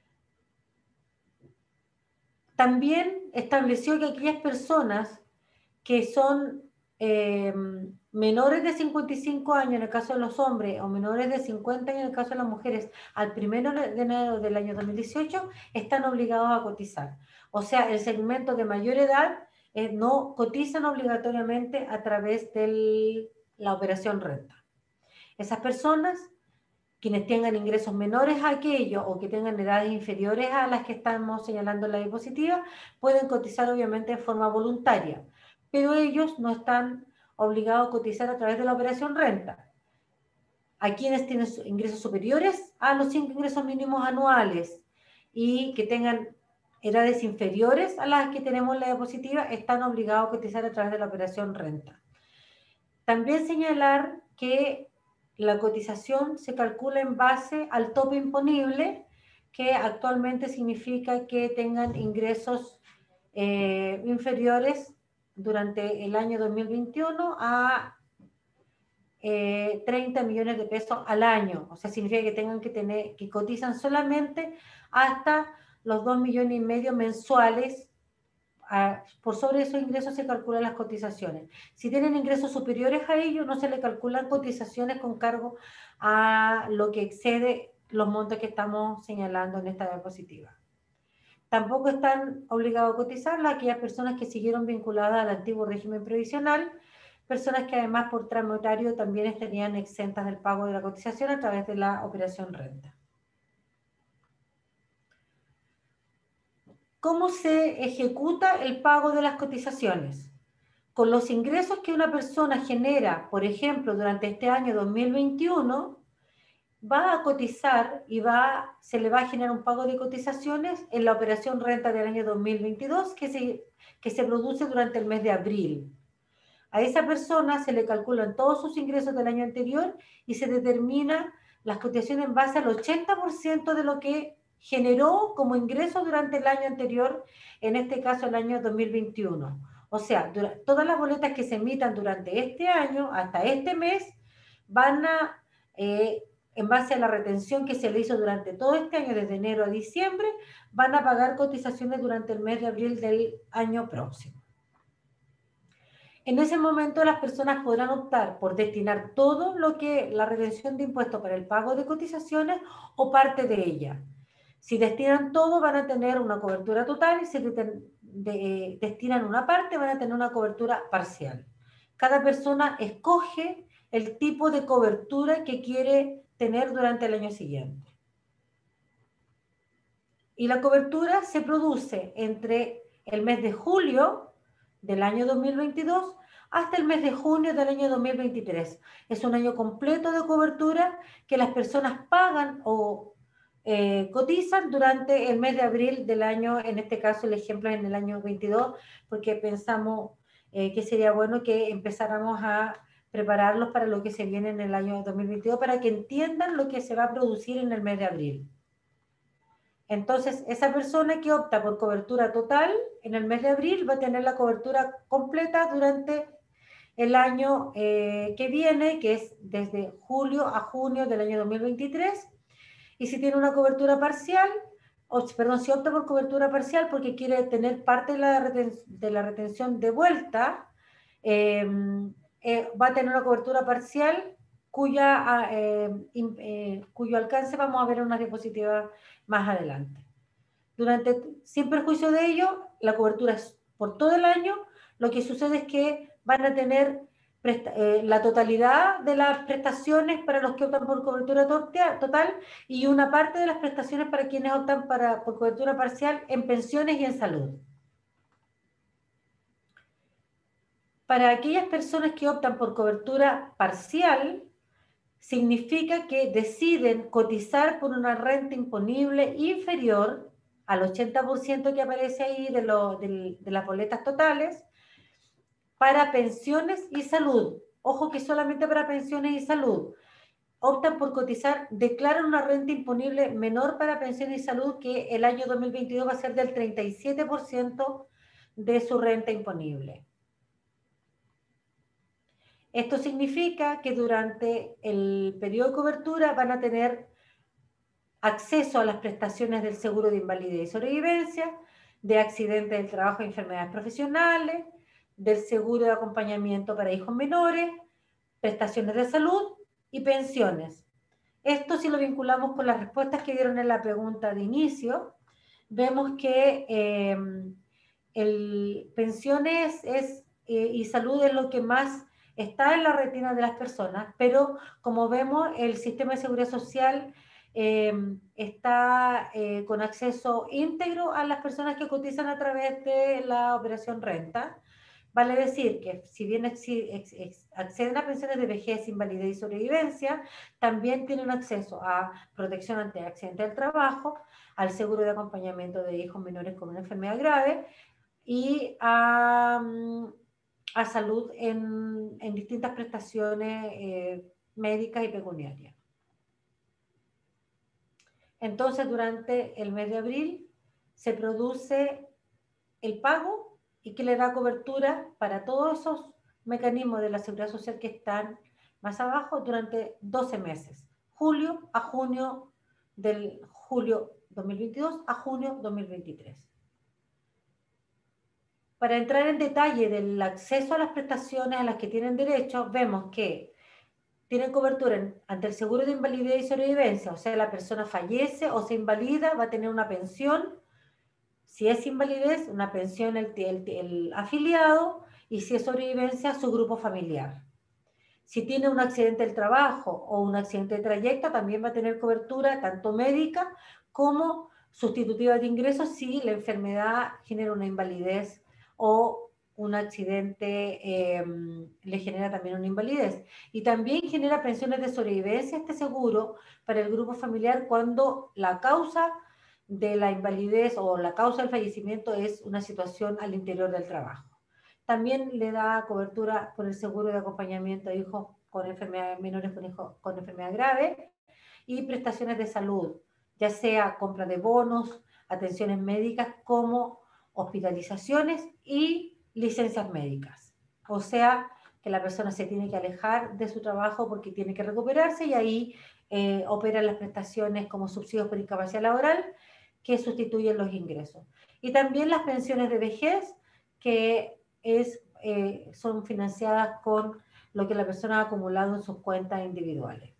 También estableció que aquellas personas que son menores de 55 años en el caso de los hombres o menores de 50 años en el caso de las mujeres al 1 de enero del año 2018 están obligados a cotizar. O sea, el segmento de mayor edad no cotizan obligatoriamente a través de la operación renta. Esas personas, quienes tengan ingresos menores a aquellos o que tengan edades inferiores a las que estamos señalando en la diapositiva, pueden cotizar obviamente de forma voluntaria, pero ellos no están obligados a cotizar a través de la operación renta. A quienes tienen ingresos superiores a los 5 ingresos mínimos anuales y que tengan edades inferiores a las que tenemos en la diapositiva, están obligados a cotizar a través de la operación renta. También señalar que la cotización se calcula en base al tope imponible, que actualmente significa que tengan ingresos inferiores durante el año 2021 a 30 millones de pesos al año. O sea, significa que tengan que cotizan solamente hasta los 2,5 millones mensuales. Por sobre esos ingresos se calculan las cotizaciones. Si tienen ingresos superiores a ellos, no se le calculan cotizaciones con cargo a lo que excede los montos que estamos señalando en esta diapositiva. Tampoco están obligados a cotizar aquellas personas que siguieron vinculadas al antiguo régimen previsional, personas que además por tramitario también estarían exentas del pago de la cotización a través de la operación renta. ¿Cómo se ejecuta el pago de las cotizaciones? Con los ingresos que una persona genera, por ejemplo, durante este año 2021, va a cotizar y se le va a generar un pago de cotizaciones en la operación renta del año 2022 que se produce durante el mes de abril. A esa persona se le calculan todos sus ingresos del año anterior y se determina las cotizaciones en base al 80% de lo que generó como ingreso durante el año anterior, en este caso el año 2021. O sea, todas las boletas que se emitan durante este año hasta este mes van a, en base a la retención que se le hizo durante todo este año, desde enero a diciembre, van a pagar cotizaciones durante el mes de abril del año próximo. En ese momento las personas podrán optar por destinar todo lo que la retención de impuestos para el pago de cotizaciones o parte de ella. Si destinan todo, van a tener una cobertura total, y si destinan una parte, van a tener una cobertura parcial. Cada persona escoge el tipo de cobertura que quiere tener durante el año siguiente. Y la cobertura se produce entre el mes de julio del año 2022 hasta el mes de junio del año 2023. Es un año completo de cobertura que las personas pagan o cotizan durante el mes de abril del año, en este caso el ejemplo es en el año 22, porque pensamos que sería bueno que empezáramos a prepararlos para lo que se viene en el año 2022, para que entiendan lo que se va a producir en el mes de abril. Entonces, esa persona que opta por cobertura total en el mes de abril va a tener la cobertura completa durante el año que viene, que es desde julio a junio del año 2023. Y si tiene una cobertura parcial, si opta por cobertura parcial porque quiere tener parte de la retención de vuelta, va a tener una cobertura parcial cuyo alcance vamos a ver en una diapositiva más adelante. Sin perjuicio de ello, la cobertura es por todo el año. Lo que sucede es que van a tener la totalidad de las prestaciones para los que optan por cobertura total y una parte de las prestaciones para quienes optan por cobertura parcial en pensiones y en salud. Para aquellas personas que optan por cobertura parcial, significa que deciden cotizar por una renta imponible inferior al 80% que aparece ahí de las boletas totales, para pensiones y salud. Ojo que solamente para pensiones y salud. Optan por cotizar, declaran una renta imponible menor para pensiones y salud, que el año 2022 va a ser del 37% de su renta imponible. Esto significa que durante el periodo de cobertura van a tener acceso a las prestaciones del seguro de invalidez y sobrevivencia, de accidentes del trabajo y enfermedades profesionales, del seguro de acompañamiento para hijos menores, prestaciones de salud y pensiones. Esto, si lo vinculamos con las respuestas que dieron en la pregunta de inicio, vemos que pensiones y salud es lo que más está en la retina de las personas, pero como vemos, el sistema de seguridad social está con acceso íntegro a las personas que cotizan a través de la operación renta. Vale decir que si bien acceden a pensiones de vejez, invalidez y sobrevivencia, también tienen acceso a protección ante accidente del trabajo, al seguro de acompañamiento de hijos menores con una enfermedad grave y a salud en distintas prestaciones médicas y pecuniarias. Entonces, durante el mes de abril se produce el pago y que le da cobertura para todos esos mecanismos de la seguridad social que están más abajo durante 12 meses, julio a junio, del julio 2022 a junio 2023. Para entrar en detalle del acceso a las prestaciones a las que tienen derecho, vemos que tienen cobertura ante el seguro de invalidez y sobrevivencia, o sea, la persona fallece o se invalida, va a tener una pensión. Si es invalidez, una pensión el afiliado, y si es sobrevivencia, su grupo familiar. Si tiene un accidente del trabajo o un accidente de trayecto, también va a tener cobertura tanto médica como sustitutiva de ingresos si la enfermedad genera una invalidez o un accidente le genera también una invalidez. Y también genera pensiones de sobrevivencia este seguro para el grupo familiar cuando la causa de la invalidez o la causa del fallecimiento es una situación al interior del trabajo. También le da cobertura por el seguro de acompañamiento a hijos con enfermedades menores con enfermedad grave y prestaciones de salud, ya sea compra de bonos, atenciones médicas como hospitalizaciones y licencias médicas. O sea, que la persona se tiene que alejar de su trabajo porque tiene que recuperarse y ahí operan las prestaciones como subsidios por incapacidad laboral que sustituyen los ingresos. Y también las pensiones de vejez que son financiadas con lo que la persona ha acumulado en sus cuentas individuales.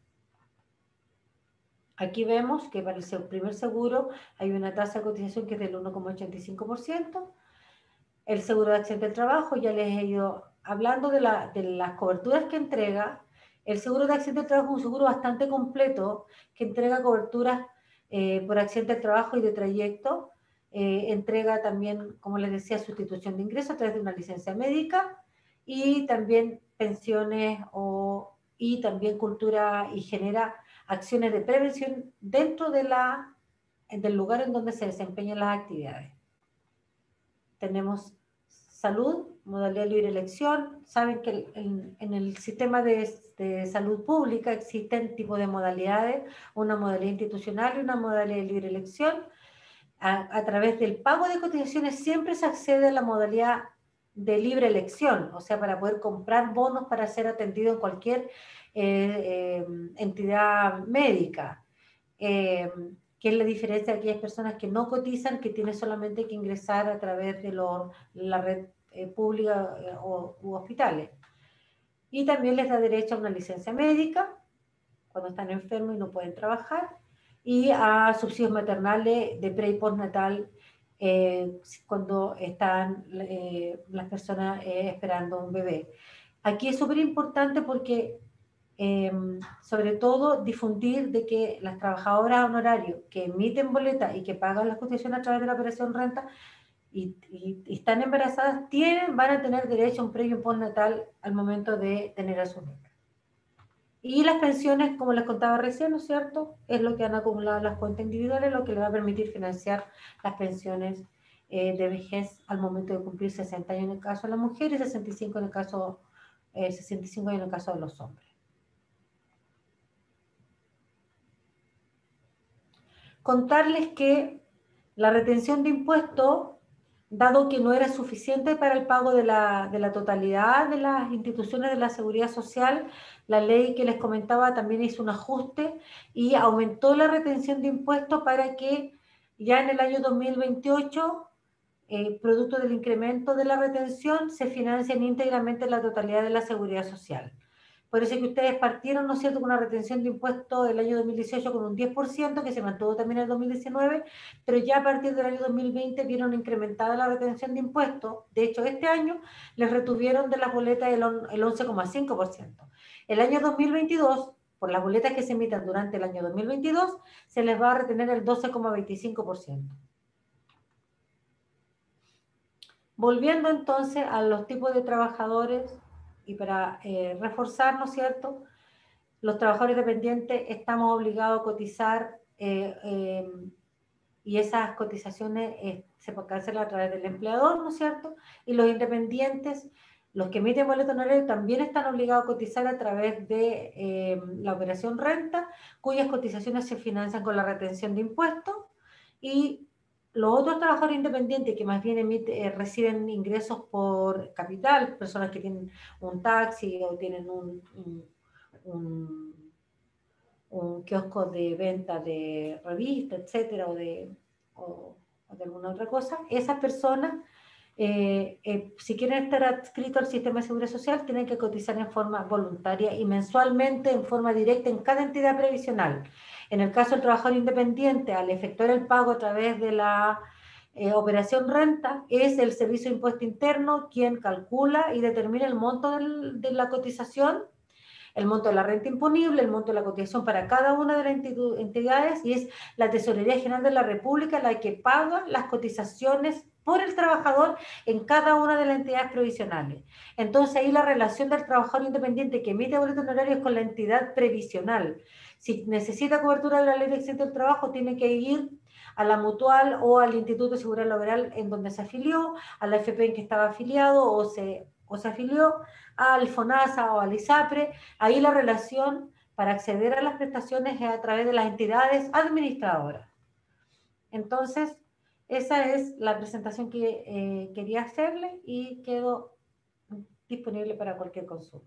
Aquí vemos que para el primer seguro hay una tasa de cotización que es del 1,85%. El seguro de accidente del trabajo, ya les he ido hablando de las coberturas que entrega. El seguro de accidente del trabajo es un seguro bastante completo que entrega coberturas por accidente del trabajo y de trayecto. Entrega también, como les decía, sustitución de ingresos a través de una licencia médica y también pensiones y también cultura y genera acciones de prevención dentro del lugar en donde se desempeñan las actividades. Tenemos salud, modalidad de libre elección. Saben que en el sistema de salud pública existen tipos de modalidades, una modalidad institucional y una modalidad de libre elección. A través del pago de cotizaciones siempre se accede a la modalidad de libre elección, o sea, para poder comprar bonos para ser atendido en cualquier entidad médica. ¿Qué es la diferencia de aquellas personas que no cotizan, que tienen solamente que ingresar a través de la red pública u hospitales? Y también les da derecho a una licencia médica cuando están enfermos y no pueden trabajar, y a subsidios maternales de pre y postnatal cuando están las personas esperando un bebé. Aquí es súper importante porque sobre todo difundir de que las trabajadoras honorarios que emiten boletas y que pagan las cotizaciones a través de la operación renta y están embarazadas van a tener derecho a un pre y un postnatal al momento de tener a su bebé. Y las pensiones, como les contaba recién, ¿no es cierto?, es lo que han acumulado las cuentas individuales, lo que les va a permitir financiar las pensiones de vejez al momento de cumplir 60 años en el caso de las mujeres y 65 en el caso, 65 años en el caso de los hombres. Contarles que la retención de impuestos dado que no era suficiente para el pago de la totalidad de las instituciones de la seguridad social, la ley que les comentaba también hizo un ajuste y aumentó la retención de impuestos para que ya en el año 2028, producto del incremento de la retención, se financien íntegramente la totalidad de la seguridad social. Por eso es que ustedes partieron, ¿no es cierto?, con una retención de impuestos el año 2018 con un 10%, que se mantuvo también en el 2019, pero ya a partir del año 2020 vieron incrementada la retención de impuestos. De hecho, este año les retuvieron de las boletas el 11,5%. El año 2022, por las boletas que se emitan durante el año 2022, se les va a retener el 12,25%. Volviendo entonces a los tipos de trabajadores, y para reforzar, ¿no es cierto?, los trabajadores dependientes estamos obligados a cotizar y esas cotizaciones se pueden cancelar a través del empleador, ¿no es cierto? Y los independientes, los que emiten boleto honorario, también están obligados a cotizar a través de la operación renta, cuyas cotizaciones se financian con la retención de impuestos, y los otros trabajadores independientes que más bien reciben ingresos por capital, personas que tienen un taxi o tienen un kiosco de venta de revistas, etcétera, o de alguna otra cosa, esas personas, si quieren estar adscritos al sistema de seguridad social, tienen que cotizar en forma voluntaria y mensualmente en forma directa en cada entidad previsional. En el caso del trabajador independiente, al efectuar el pago a través de la operación renta, es el Servicio de Impuesto Interno quien calcula y determina el monto de la cotización, el monto de la renta imponible, el monto de la cotización para cada una de las entidades, y es la Tesorería General de la República la que paga las cotizaciones por el trabajador en cada una de las entidades previsionales. Entonces ahí la relación del trabajador independiente que emite boleto honorario es con la entidad previsional. Si necesita cobertura de la Ley de Accidente del Trabajo, tiene que ir a la Mutual o al Instituto de Seguridad Laboral en donde se afilió, a la FP en que estaba afiliado o se afilió, al FONASA o al ISAPRE. Ahí la relación para acceder a las prestaciones es a través de las entidades administradoras. Entonces, esa es la presentación que quería hacerle y quedo disponible para cualquier consulta.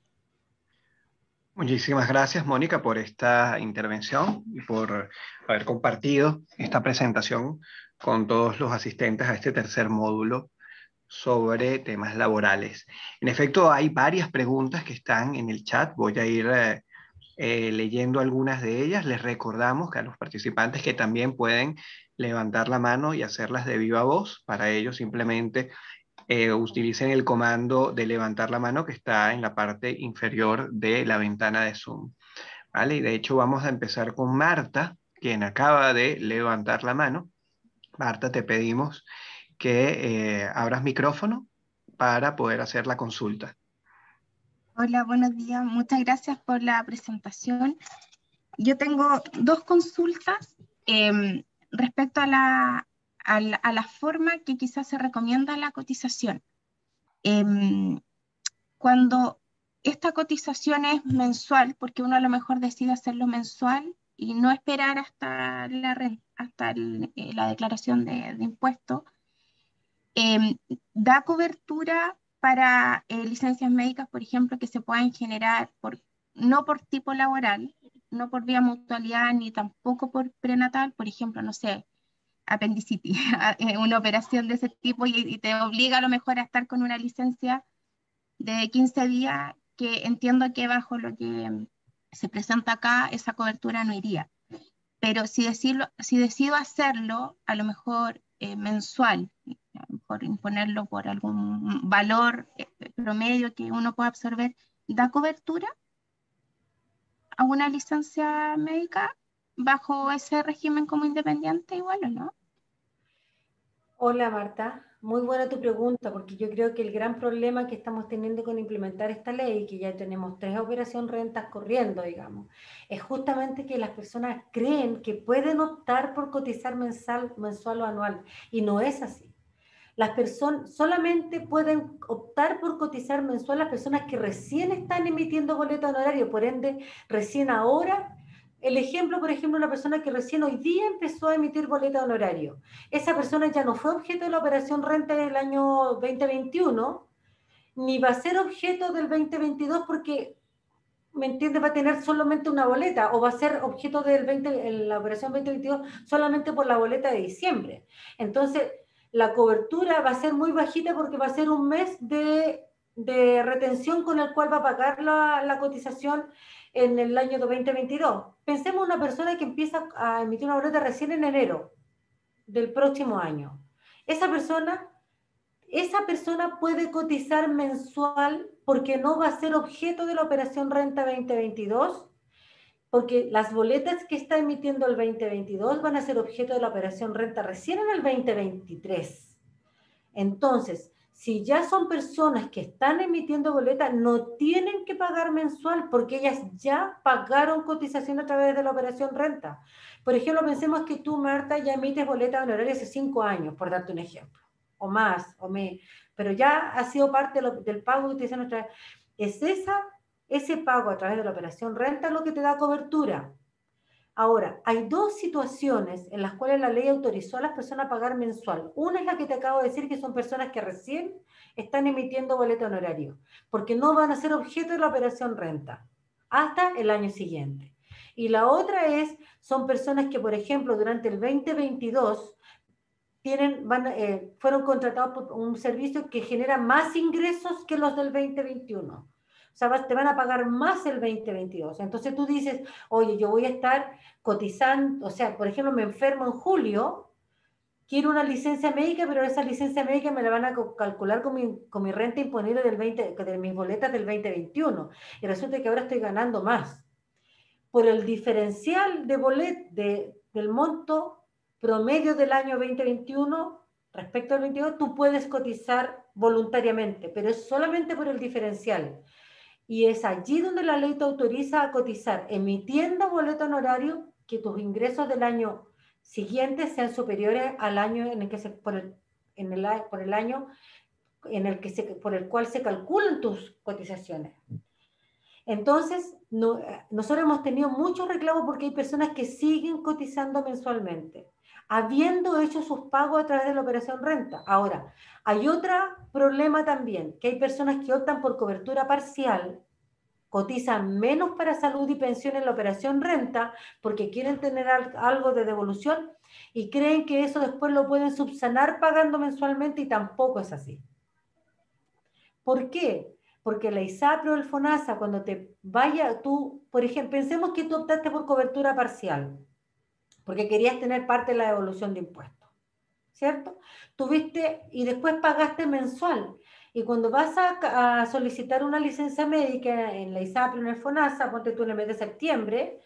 Muchísimas gracias, Mónica, por esta intervención y por haber compartido esta presentación con todos los asistentes a este tercer módulo sobre temas laborales. En efecto, hay varias preguntas que están en el chat. Voy a ir leyendo algunas de ellas. Les recordamos que a los participantes que también pueden levantar la mano y hacerlas de viva voz. Para ello, simplemente utilicen el comando de levantar la mano que está en la parte inferior de la ventana de Zoom. ¿Vale? Y de hecho vamos a empezar con Marta, quien acaba de levantar la mano. Marta, te pedimos que abras micrófono para poder hacer la consulta. Hola, buenos días. Muchas gracias por la presentación. Yo tengo dos consultas respecto a la forma que quizás se recomienda la cotización. Cuando esta cotización es mensual, porque uno a lo mejor decide hacerlo mensual y no esperar hasta la declaración de impuestos, da cobertura para licencias médicas, por ejemplo, que se puedan generar no por tipo laboral, no por vía mutualidad, ni tampoco por prenatal, por ejemplo, no sé, apendicitis, una operación de ese tipo y te obliga a lo mejor a estar con una licencia de 15 días, que entiendo que bajo lo que se presenta acá, esa cobertura no iría. Pero si decido hacerlo, a lo mejor mensual, a lo mejor imponerlo por algún valor promedio que uno pueda absorber, ¿da cobertura a una licencia médica bajo ese régimen como independiente igual o no? Hola Marta, muy buena tu pregunta, porque yo creo que el gran problema que estamos teniendo con implementar esta ley, que ya tenemos 3 operaciones rentas corriendo, digamos, es justamente que las personas creen que pueden optar por cotizar mensual o anual, y no es así. Las personas solamente pueden optar por cotizar mensual las personas que recién están emitiendo boleto honorario, por ende, recién ahora el ejemplo, por ejemplo, una persona que recién hoy día empezó a emitir boleta de honorario. Esa persona ya no fue objeto de la operación renta del año 2021, ni va a ser objeto del 2022 porque, ¿me entiendes?, va a tener solamente una boleta, o va a ser objeto del en la operación 2022 solamente por la boleta de diciembre. Entonces, la cobertura va a ser muy bajita porque va a ser un mes de retención con el cual va a pagar la cotización en el año 2022. Pensemos en una persona que empieza a emitir una boleta recién en enero del próximo año. Esa persona puede cotizar mensual porque no va a ser objeto de la operación renta 2022, porque las boletas que está emitiendo el 2022 van a ser objeto de la operación renta recién en el 2023. Entonces, si ya son personas que están emitiendo boletas, no tienen que pagar mensual porque ellas ya pagaron cotización a través de la operación renta. Por ejemplo, pensemos que tú, Marta, ya emites boletas honorarias hace 5 años, por darte un ejemplo, o más, pero ya ha sido parte del pago que utilizan otra vez. Es ese pago a través de la operación renta lo que te da cobertura. Ahora, hay dos situaciones en las cuales la ley autorizó a las personas a pagar mensual. Una es la que te acabo de decir, que son personas que recién están emitiendo boleto honorario, porque no van a ser objeto de la operación renta hasta el año siguiente. Y la otra son personas que, por ejemplo, durante el 2022 fueron contratados por un servicio que genera más ingresos que los del 2021. O sea, te van a pagar más el 2022. Entonces tú dices, oye, yo voy a estar cotizando, o sea, por ejemplo, me enfermo en julio, quiero una licencia médica, pero esa licencia médica me la van a calcular con mi renta imponible de mis boletas del 2021. Y resulta que ahora estoy ganando más. Por el diferencial del monto promedio del año 2021 respecto al 22, tú puedes cotizar voluntariamente, pero es solamente por el diferencial. Y es allí donde la ley te autoriza a cotizar, emitiendo boleto honorario, que tus ingresos del año siguiente sean superiores al año en el que por el año por el cual se calculan tus cotizaciones. Entonces, nosotros hemos tenido muchos reclamos porque hay personas que siguen cotizando mensualmente, habiendo hecho sus pagos a través de la operación renta. Ahora, hay otro problema también, que hay personas que optan por cobertura parcial, cotizan menos para salud y pensión en la operación renta porque quieren tener algo de devolución y creen que eso después lo pueden subsanar pagando mensualmente, y tampoco es así. ¿Por qué? Porque la ISAPRE o el FONASA, cuando te vaya tú, por ejemplo, pensemos que tú optaste por cobertura parcial, porque querías tener parte de la devolución de impuestos, ¿cierto? Tuviste y después pagaste mensual. Y cuando vas a solicitar una licencia médica en la ISAPRE o en el FONASA, ponte tú en el mes de septiembre,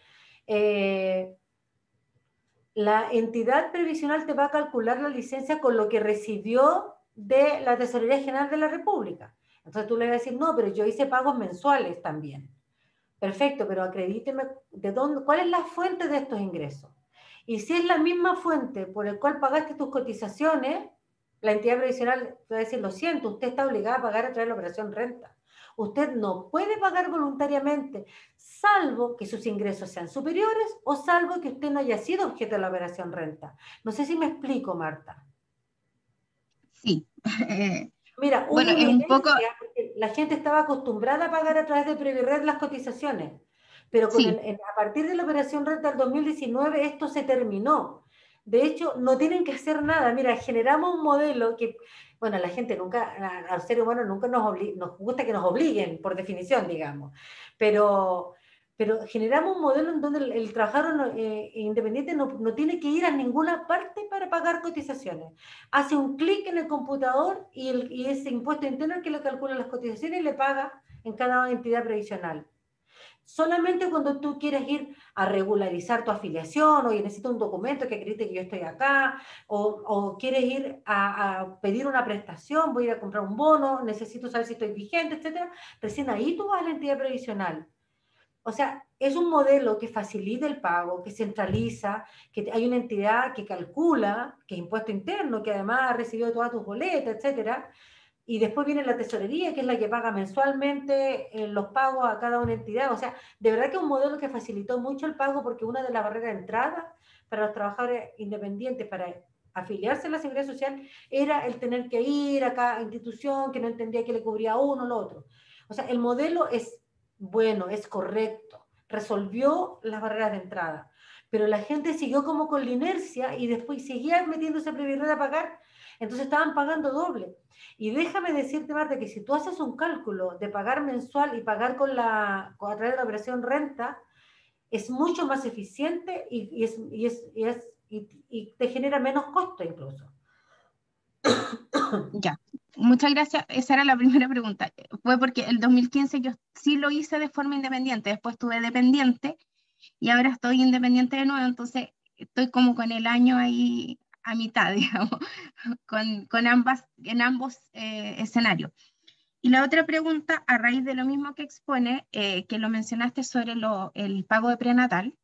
la entidad previsional te va a calcular la licencia con lo que recibió de la Tesorería General de la República. Entonces tú le vas a decir, no, pero yo hice pagos mensuales también. Perfecto, pero acredíteme cuál es la fuente de estos ingresos. Y si es la misma fuente por la cual pagaste tus cotizaciones, la entidad previsional te va a decir, lo siento, usted está obligado a pagar a través de la operación renta. Usted no puede pagar voluntariamente, salvo que sus ingresos sean superiores o salvo que usted no haya sido objeto de la operación renta. No sé si me explico, Marta. Sí. Mira, Bueno, hubo es un poco... porque la gente estaba acostumbrada a pagar a través de Previred las cotizaciones, pero Sí. A partir de la operación renta del 2019 esto se terminó. De hecho, no tienen que hacer nada. Mira, generamos un modelo que, bueno, la gente nunca, al ser humano nunca nos gusta que nos obliguen, por definición, digamos, pero generamos un modelo en donde el trabajador independiente no tiene que ir a ninguna parte para pagar cotizaciones. Hace un clic en el computador y ese impuesto interno que le calcula las cotizaciones y le paga en cada entidad previsional. Solamente cuando tú quieres ir a regularizar tu afiliación, o necesito un documento que acredite que yo estoy acá, o quieres ir a pedir una prestación, voy a ir a comprar un bono, necesito saber si estoy vigente, etc. Recién ahí tú vas a la entidad previsional. O sea, es un modelo que facilita el pago, que centraliza, que hay una entidad que calcula, que es impuesto interno, que además ha recibido todas tus boletas, etcétera, y después viene la tesorería, que es la que paga mensualmente los pagos a cada una entidad. O sea, de verdad que es un modelo que facilitó mucho el pago, porque una de las barreras de entrada para los trabajadores independientes para afiliarse a la Seguridad Social era el tener que ir a cada institución que no entendía que le cubría a uno o lo otro. O sea, el modelo es bueno, es correcto, resolvió las barreras de entrada, pero la gente siguió como con la inercia y después seguía metiéndose a Previrred a pagar, entonces estaban pagando doble. Y déjame decirte, Marta, que si tú haces un cálculo de pagar mensual y pagar a través de la operación renta, es mucho más eficiente y te genera menos costo incluso. Ya, muchas gracias. Esa era la primera pregunta. Fue porque el 2015 yo sí lo hice de forma independiente, después estuve dependiente y ahora estoy independiente de nuevo, entonces estoy como con el año ahí a mitad, digamos, en ambos escenarios. Y la otra pregunta, a raíz de lo mismo que expone, que lo mencionaste sobre el pago de prenatal,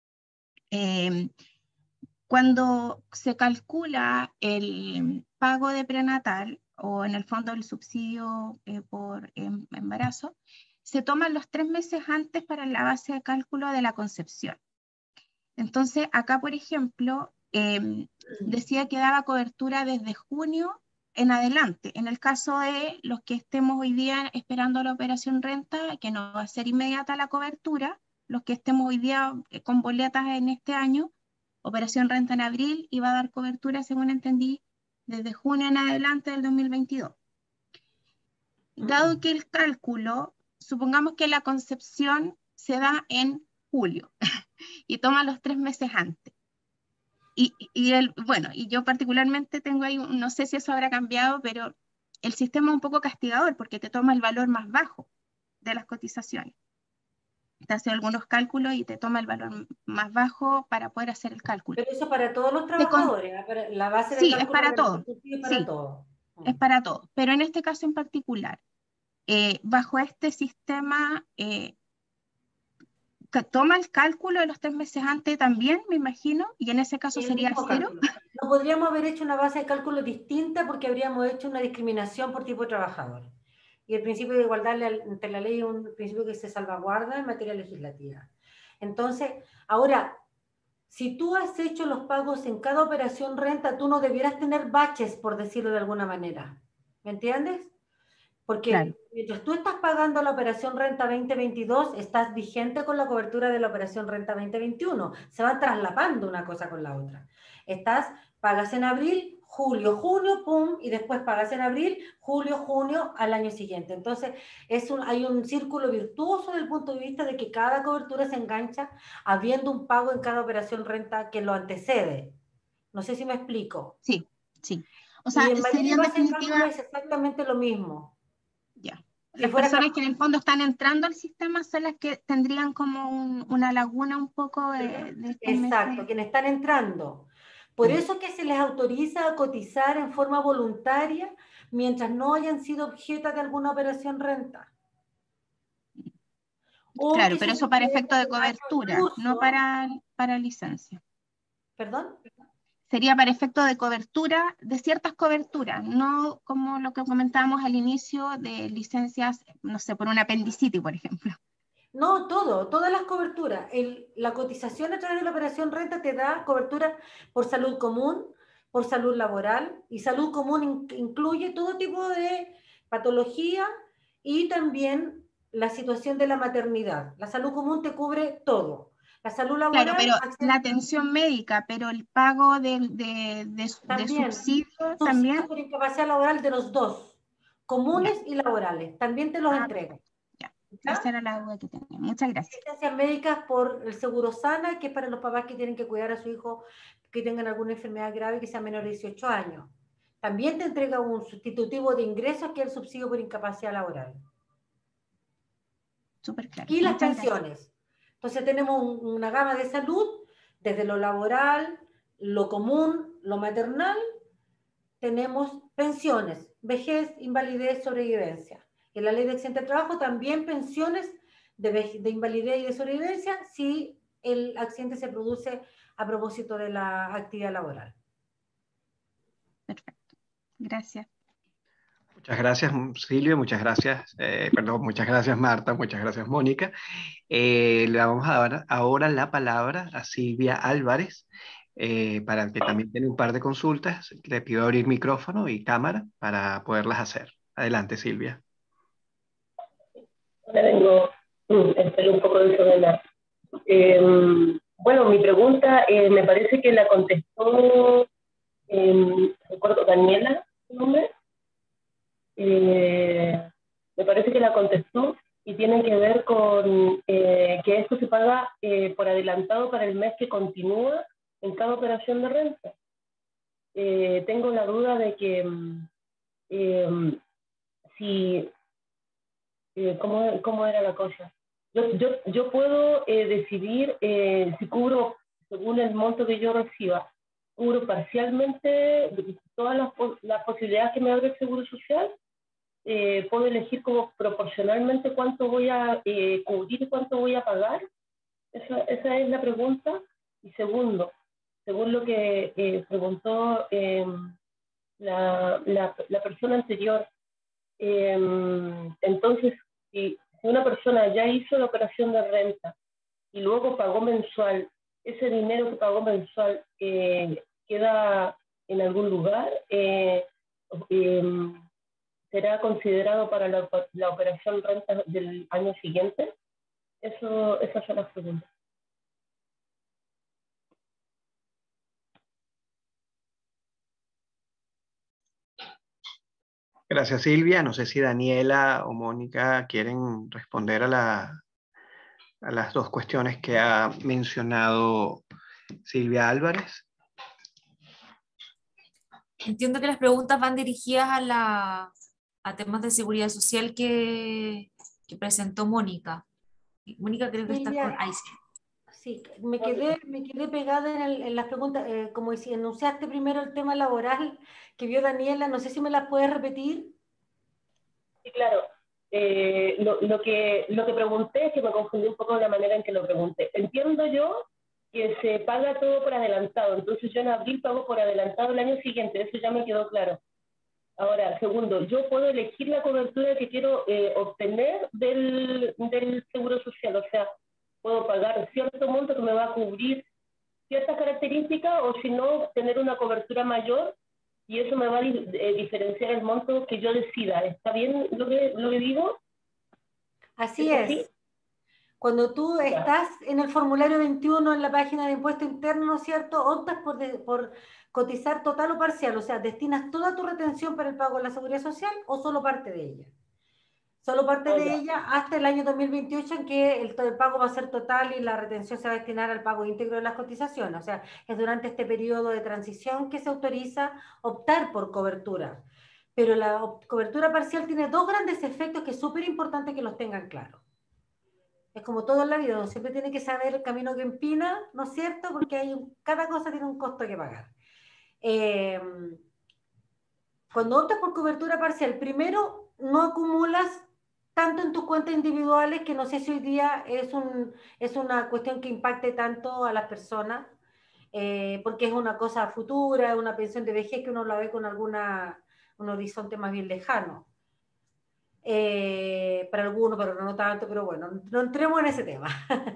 cuando se calcula el pago de prenatal o en el fondo el subsidio por embarazo, se toman los 3 meses antes para la base de cálculo de la concepción. Entonces, acá, por ejemplo, decía que daba cobertura desde junio en adelante. En el caso de los que estemos hoy día esperando la operación renta, que no va a ser inmediata la cobertura, los que estemos hoy día con boletas en este año, operación renta en abril, y va a dar cobertura, según entendí, desde junio en adelante del 2022. Dado que el cálculo, supongamos que la concepción se da en julio y toma los 3 meses antes. Bueno, y yo particularmente tengo ahí, no sé si eso habrá cambiado, pero el sistema es un poco castigador porque te toma el valor más bajo de las cotizaciones. Te hace algunos cálculos y te toma el valor más bajo para poder hacer el cálculo. Pero eso para todos los trabajadores, la base de Sí, cálculo es para todos. es para todos. Es para todos. Pero en este caso en particular, bajo este sistema, toma el cálculo de los 3 meses antes también, me imagino, y en ese caso El sería mismo 0. cálculo. No podríamos haber hecho una base de cálculo distinta porque habríamos hecho una discriminación por tipo de trabajador. Y el principio de igualdad entre la ley es un principio que se salvaguarda en materia legislativa. Entonces, ahora, si tú has hecho los pagos en cada operación renta, tú no debieras tener baches, por decirlo de alguna manera. ¿Me entiendes? Porque Claro. mientras tú estás pagando la operación renta 2022, estás vigente con la cobertura de la operación renta 2021. Se va traslapando una cosa con la otra. Pagas en abril, julio, junio, pum, y después pagas en abril, julio, junio al año siguiente. Entonces, hay un círculo virtuoso desde el punto de vista de que cada cobertura se engancha habiendo un pago en cada operación renta que lo antecede. No sé si me explico. Sí, sí. O Y sea, en materia sería de en base de cálculo definitiva, es exactamente lo mismo. ya. Si Las fuera personas que en el fondo están entrando al sistema son las que tendrían como una laguna un poco de estos exacto, meses. quienes están entrando. Por eso que se les autoriza a cotizar en forma voluntaria mientras no hayan sido objeto de alguna operación renta. O Claro, que pero sus eso para intereses efecto de de bajo cobertura, no curso, para licencia. ¿perdón? Sería para efecto de cobertura, de ciertas coberturas, no como lo que comentábamos al inicio de licencias, no sé, por un apendicitis, por ejemplo. No, todas las coberturas. La cotización a través de la operación renta te da cobertura por salud común, por salud laboral, y salud común incluye todo tipo de patología y también la situación de la maternidad. La salud común te cubre todo. La salud Claro, laboral, pero la atención médica, pero el pago de también. subsidio Subsidios también. por incapacidad laboral de los dos, Ya, comunes y laborales, también te los entrego. perfecto. Ya, esa ¿Ya? era la duda que tenía. Muchas gracias. Asistencias médicas por el Seguro Sana, que es para los papás que tienen que cuidar a su hijo que tengan alguna enfermedad grave que sea menor de 18 años. También te entrega un sustitutivo de ingresos que es el subsidio por incapacidad laboral. Súper claro. Y las Muchas gracias. pensiones. Entonces tenemos una gama de salud, desde lo laboral, lo común, lo maternal, tenemos pensiones, vejez, invalidez, sobrevivencia. En la ley de accidente de trabajo también pensiones de invalidez y de sobrevivencia si el accidente se produce a propósito de la actividad laboral. Perfecto. Gracias. Muchas gracias, Silvia, muchas gracias, perdón, muchas gracias, Marta, muchas gracias, Mónica. Le vamos a dar ahora la palabra a Silvia Álvarez, para que también tiene un par de consultas. Le pido abrir micrófono y cámara para poderlas hacer. Adelante, Silvia. Ahora vengo, estoy un poco desordenada. Bueno, mi pregunta me parece que la contestó, recuerdo, Daniela, ¿su nombre? Me parece que la contestó y tiene que ver con que esto se paga por adelantado para el mes que continúa en cada operación de renta. Tengo la duda de que si, ¿cómo era la cosa? Yo puedo decidir si cubro, según el monto que yo reciba, cubro parcialmente todas las posibilidades que me abre el Seguro Social. Puedo elegir como proporcionalmente cuánto voy a cubrir y cuánto voy a pagar. Esa es la pregunta. Y segundo, según lo que preguntó la persona anterior, entonces, si una persona ya hizo la operación de renta y luego pagó mensual, ese dinero que pagó mensual queda en algún lugar, ¿será considerado para la operación renta del año siguiente? Esas son las preguntas. Gracias, Silvia. No sé si Daniela o Mónica quieren responder a las dos cuestiones que ha mencionado Silvia Álvarez. Entiendo que las preguntas van dirigidas a temas de seguridad social que presentó Mónica. Mónica creo que está con Aisha. Sí, me quedé pegada en las preguntas, como si enunciaste primero el tema laboral que vio Daniela, no sé si me las puedes repetir. Sí, claro. Lo que pregunté es que me confundí un poco de la manera en que lo pregunté. Entiendo yo que se paga todo por adelantado, entonces yo en abril pago por adelantado el año siguiente, eso ya me quedó claro. Ahora, segundo, yo puedo elegir la cobertura que quiero obtener del Seguro Social, o sea, puedo pagar cierto monto que me va a cubrir ciertas características, o si no, tener una cobertura mayor, y eso me va a diferenciar el monto que yo decida. ¿Está bien lo que digo? Así es. ¿Sí? Cuando tú estás en el formulario 21 en la página de impuesto interno, ¿no es cierto? Optas por cotizar total o parcial, o sea, destinas toda tu retención para el pago de la seguridad social o solo parte de ella. Solo parte de ella hasta el año 2028, en que el pago va a ser total y la retención se va a destinar al pago íntegro de las cotizaciones. O sea, es durante este periodo de transición que se autoriza optar por cobertura. Pero la cobertura parcial tiene dos grandes efectos que es súper importante que los tengan claros. Es como todo en la vida, uno siempre tiene que saber el camino que empina, ¿no es cierto? Porque cada cosa tiene un costo que pagar. Cuando optas por cobertura parcial, primero no acumulas tanto en tus cuentas individuales, que no sé si hoy día es una cuestión que impacte tanto a las personas, porque es una cosa futura, una pensión de vejez que uno la ve con un horizonte más bien lejano. Para algunos, pero no tanto, pero bueno, no entremos en ese tema.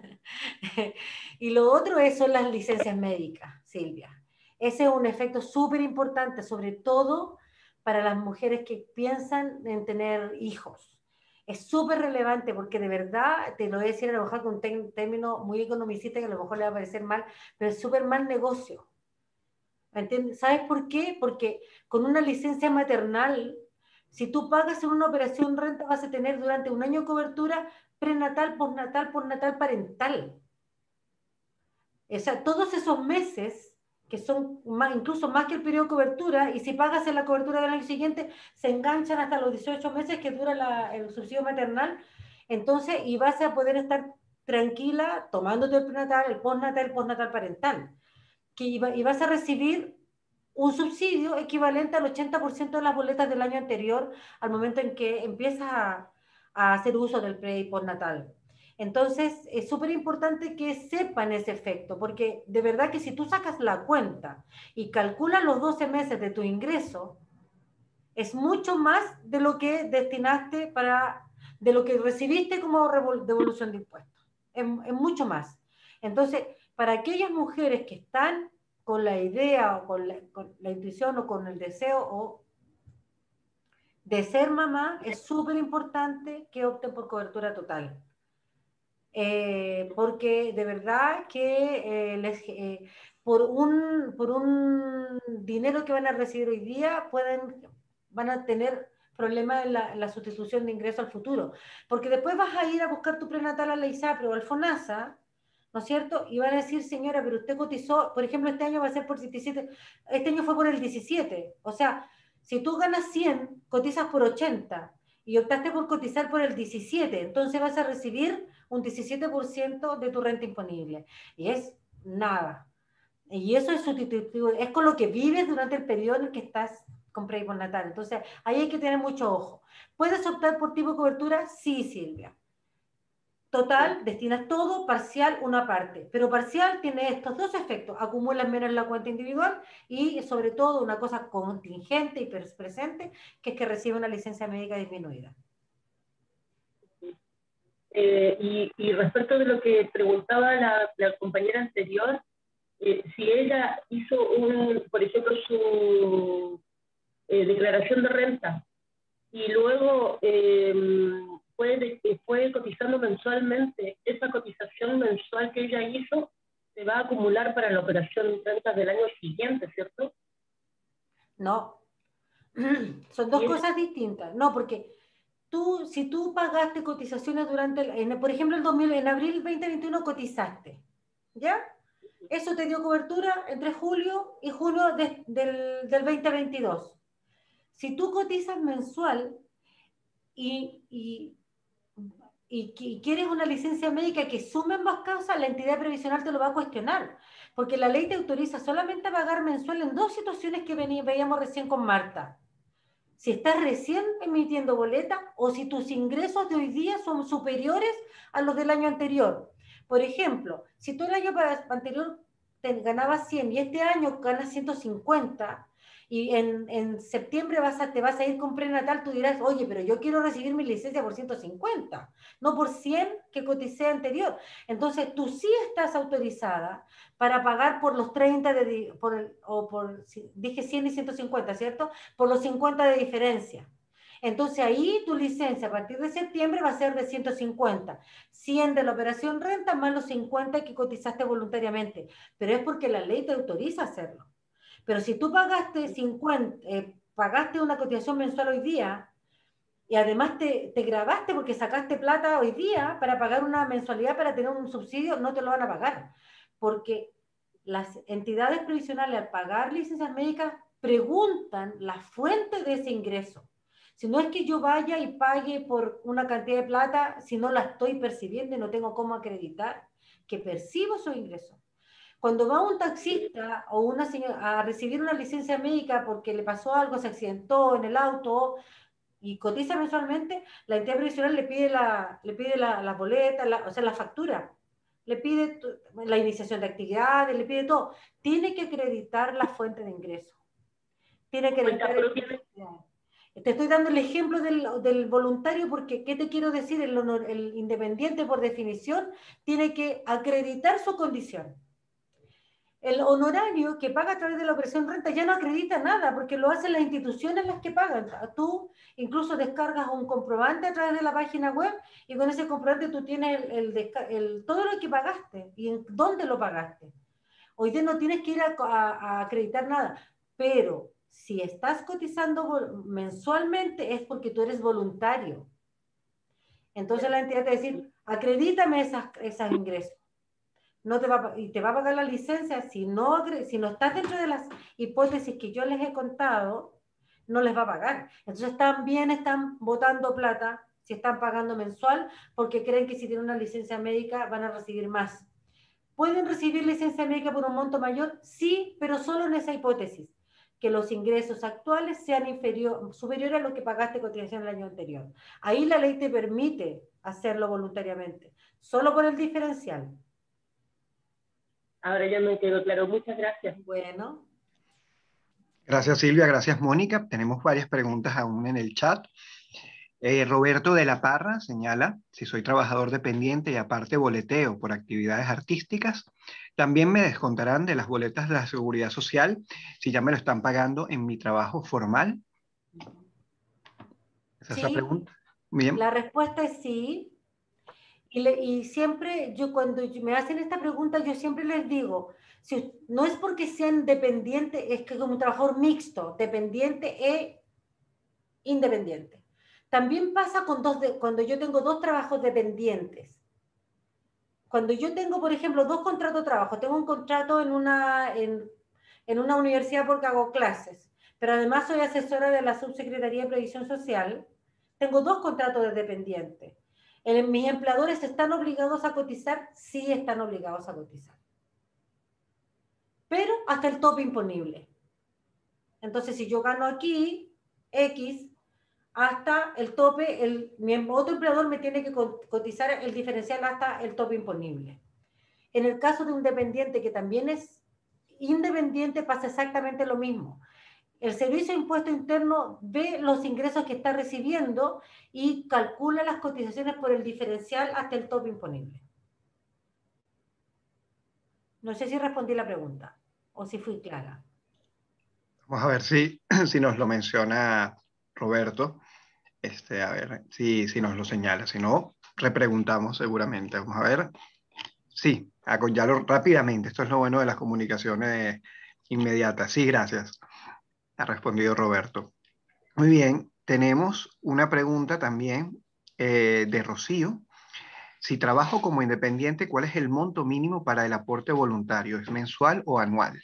Y lo otro son las licencias médicas, Silvia. Ese es un efecto súper importante, sobre todo para las mujeres que piensan en tener hijos. Es súper relevante porque de verdad, te lo voy a decir a lo mejor con un término muy economicista que a lo mejor le va a parecer mal, pero es súper mal negocio. ¿Entiendes? ¿Sabes por qué? Porque con una licencia maternal, si tú pagas en una operación renta, vas a tener durante un año cobertura prenatal, postnatal, parental. O sea, todos esos meses, que son incluso más que el periodo de cobertura, y si pagas en la cobertura del año siguiente, se enganchan hasta los 18 meses que dura el subsidio maternal, entonces, y vas a poder estar tranquila tomándote el prenatal, el postnatal parental, y vas a recibir un subsidio equivalente al 80% de las boletas del año anterior al momento en que empiezas a hacer uso del pre y postnatal. Entonces, es súper importante que sepan ese efecto, porque de verdad que si tú sacas la cuenta y calculas los 12 meses de tu ingreso, Es mucho más de lo que destinaste de lo que recibiste como devolución de impuestos. Es mucho más. Entonces, para aquellas mujeres que están con la idea o con la intuición o con el deseo de ser mamá, es súper importante que opten por cobertura total. Porque de verdad que por un dinero que van a recibir hoy día van a tener problemas en la sustitución de ingreso al futuro, porque después vas a ir a buscar tu prenatal a la ISAPRE o al FONASA, ¿no es cierto? Y van a decir, señora, pero usted cotizó, por ejemplo, este año va a ser por 17, este año fue por el 17, o sea, si tú ganas 100, cotizas por 80 y optaste por cotizar por el 17, entonces vas a recibir un 17% de tu renta imponible. Y es nada. Y eso es sustitutivo, es con lo que vives durante el periodo en el que estás con pre y postnatal. Entonces, ahí hay que tener mucho ojo. ¿Puedes optar por tipo de cobertura? Sí, Silvia. Total, destinas todo, parcial, una parte. Pero parcial tiene estos dos efectos. Acumulas menos en la cuenta individual y, sobre todo, una cosa contingente y presente, que es que recibe una licencia médica disminuida. Y respecto de lo que preguntaba la compañera anterior, si ella hizo, por ejemplo, su declaración de renta y luego fue cotizando mensualmente, esa cotización mensual que ella hizo se va a acumular para la operación de rentas del año siguiente, ¿cierto? No, son dos cosas distintas. No, porque si tú pagaste cotizaciones durante, por ejemplo, en abril 2021 cotizaste, ¿ya? Eso te dio cobertura entre julio y junio del 2022. Si tú cotizas mensual y quieres una licencia médica que sume ambas causas, la entidad previsional te lo va a cuestionar, porque la ley te autoriza solamente a pagar mensual en dos situaciones que veíamos recién con Marta. Si estás recién emitiendo boleta o si tus ingresos de hoy día son superiores a los del año anterior. Por ejemplo, si tú el año anterior ganabas 100 y este año ganas 150 y en septiembre te vas a ir con prenatal, tú dirás, oye, pero yo quiero recibir mi licencia por 150, no por 100 que coticé anterior. Entonces, tú sí estás autorizada para pagar por los 30, dije 100 y 150, ¿cierto? Por los 50 de diferencia. Entonces ahí tu licencia a partir de septiembre va a ser de 150, 100 de la operación renta más los 50 que cotizaste voluntariamente, pero es porque la ley te autoriza a hacerlo. Pero si tú pagaste una cotización mensual hoy día y además te grabaste porque sacaste plata hoy día para pagar una mensualidad para tener un subsidio, no te lo van a pagar, porque las entidades previsionales al pagar licencias médicas preguntan la fuente de ese ingreso. Si no es que yo vaya y pague por una cantidad de plata, si no la estoy percibiendo y no tengo cómo acreditar que percibo esos ingresos. Cuando va un taxista o una señora a recibir una licencia médica porque le pasó algo, se accidentó en el auto y cotiza mensualmente, la entidad previsional le pide la boleta, o sea, la factura, le pide la iniciación de actividades, le pide todo. Tiene que acreditar la fuente de ingreso. Tiene que acreditar Te estoy dando el ejemplo del voluntario porque, ¿qué te quiero decir? El independiente, por definición, tiene que acreditar su condición. El honorario que paga a través de la operación renta ya no acredita nada, porque lo hacen las instituciones las que pagan. Tú incluso descargas un comprobante a través de la página web y con ese comprobante tú tienes todo lo que pagaste y en dónde lo pagaste. Hoy día no tienes que ir a acreditar nada, pero si estás cotizando mensualmente es porque tú eres voluntario. Entonces la entidad te va a decir, acredítame esos ingresos. Y te va a pagar la licencia si no estás dentro de las hipótesis que yo les he contado, no les va a pagar. Entonces también están botando plata si están pagando mensual porque creen que si tienen una licencia médica van a recibir más. ¿Pueden recibir licencia médica por un monto mayor? Sí, pero solo en esa hipótesis, que los ingresos actuales sean superiores a lo que pagaste cotización el año anterior. Ahí la ley te permite hacerlo voluntariamente, solo por el diferencial. Ahora ya me quedó claro. Muchas gracias. Bueno. Gracias Silvia, gracias Mónica. Tenemos varias preguntas aún en el chat. Roberto de la Parra señala, si soy trabajador dependiente y aparte boleteo por actividades artísticas, también me descontarán de las boletas de la Seguridad Social si ya me lo están pagando en mi trabajo formal. ¿Esa es la pregunta? Bien. La respuesta es sí. Y siempre, cuando me hacen esta pregunta, yo siempre les digo, no es porque sean dependientes, es que como un trabajador mixto, dependiente e independiente. También pasa cuando yo tengo dos trabajos dependientes. Cuando yo tengo, por ejemplo, dos contratos de trabajo, tengo un contrato en una universidad porque hago clases, pero además soy asesora de la Subsecretaría de Previsión Social, tengo dos contratos de dependiente. ¿Mis empleadores están obligados a cotizar? Sí, están obligados a cotizar. Pero hasta el tope imponible. Entonces, si yo gano aquí X, hasta el tope, mi otro empleador me tiene que cotizar el diferencial hasta el tope imponible. En el caso de un dependiente que también es independiente, pasa exactamente lo mismo. El Servicio de Impuesto Interno ve los ingresos que está recibiendo y calcula las cotizaciones por el diferencial hasta el tope imponible. No sé si respondí la pregunta o si fui clara. Vamos a ver si nos lo menciona Roberto. A ver si nos lo señala. Si no, repreguntamos seguramente. Vamos a ver. Sí, rápidamente. Esto es lo bueno de las comunicaciones inmediatas. Sí, gracias. Ha respondido Roberto. Muy bien. Tenemos una pregunta también de Rocío. Si trabajo como independiente, ¿cuál es el monto mínimo para el aporte voluntario? ¿Es mensual o anual?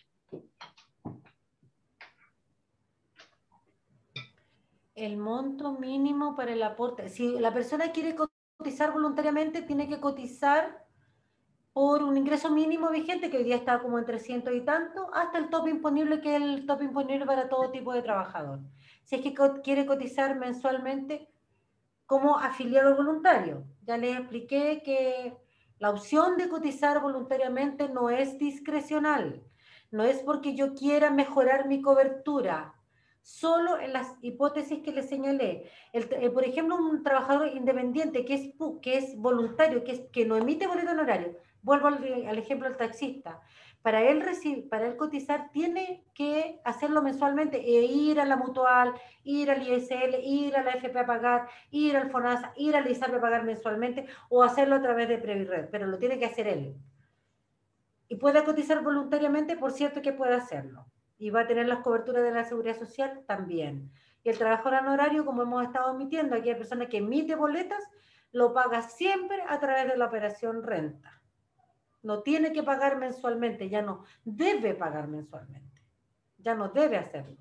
El monto mínimo para el aporte. Si la persona quiere cotizar voluntariamente, tiene que cotizar por un ingreso mínimo vigente, que hoy día está como en 300 y tanto, hasta el tope imponible, que es el tope imponible para todo tipo de trabajador. Si es que quiere cotizar mensualmente como afiliado voluntario. Ya les expliqué que la opción de cotizar voluntariamente no es discrecional. No es porque yo quiera mejorar mi cobertura, solo en las hipótesis que les señalé. Por ejemplo, un trabajador independiente que es voluntario, que no emite boleto honorario. Vuelvo al ejemplo del taxista. Para él cotizar tiene que hacerlo mensualmente e ir a la Mutual, ir al ISL, ir a la FP a pagar, ir al FONASA, ir al ISAPRE a pagar mensualmente o hacerlo a través de Previred, pero lo tiene que hacer él. Y puede cotizar voluntariamente, por cierto que puede hacerlo. Y va a tener las coberturas de la Seguridad Social también. Y el trabajador honorario, como hemos estado emitiendo, aquí hay personas que emite boletas, lo paga siempre a través de la operación renta. No tiene que pagar mensualmente, ya no debe pagar mensualmente. Ya no debe hacerlo.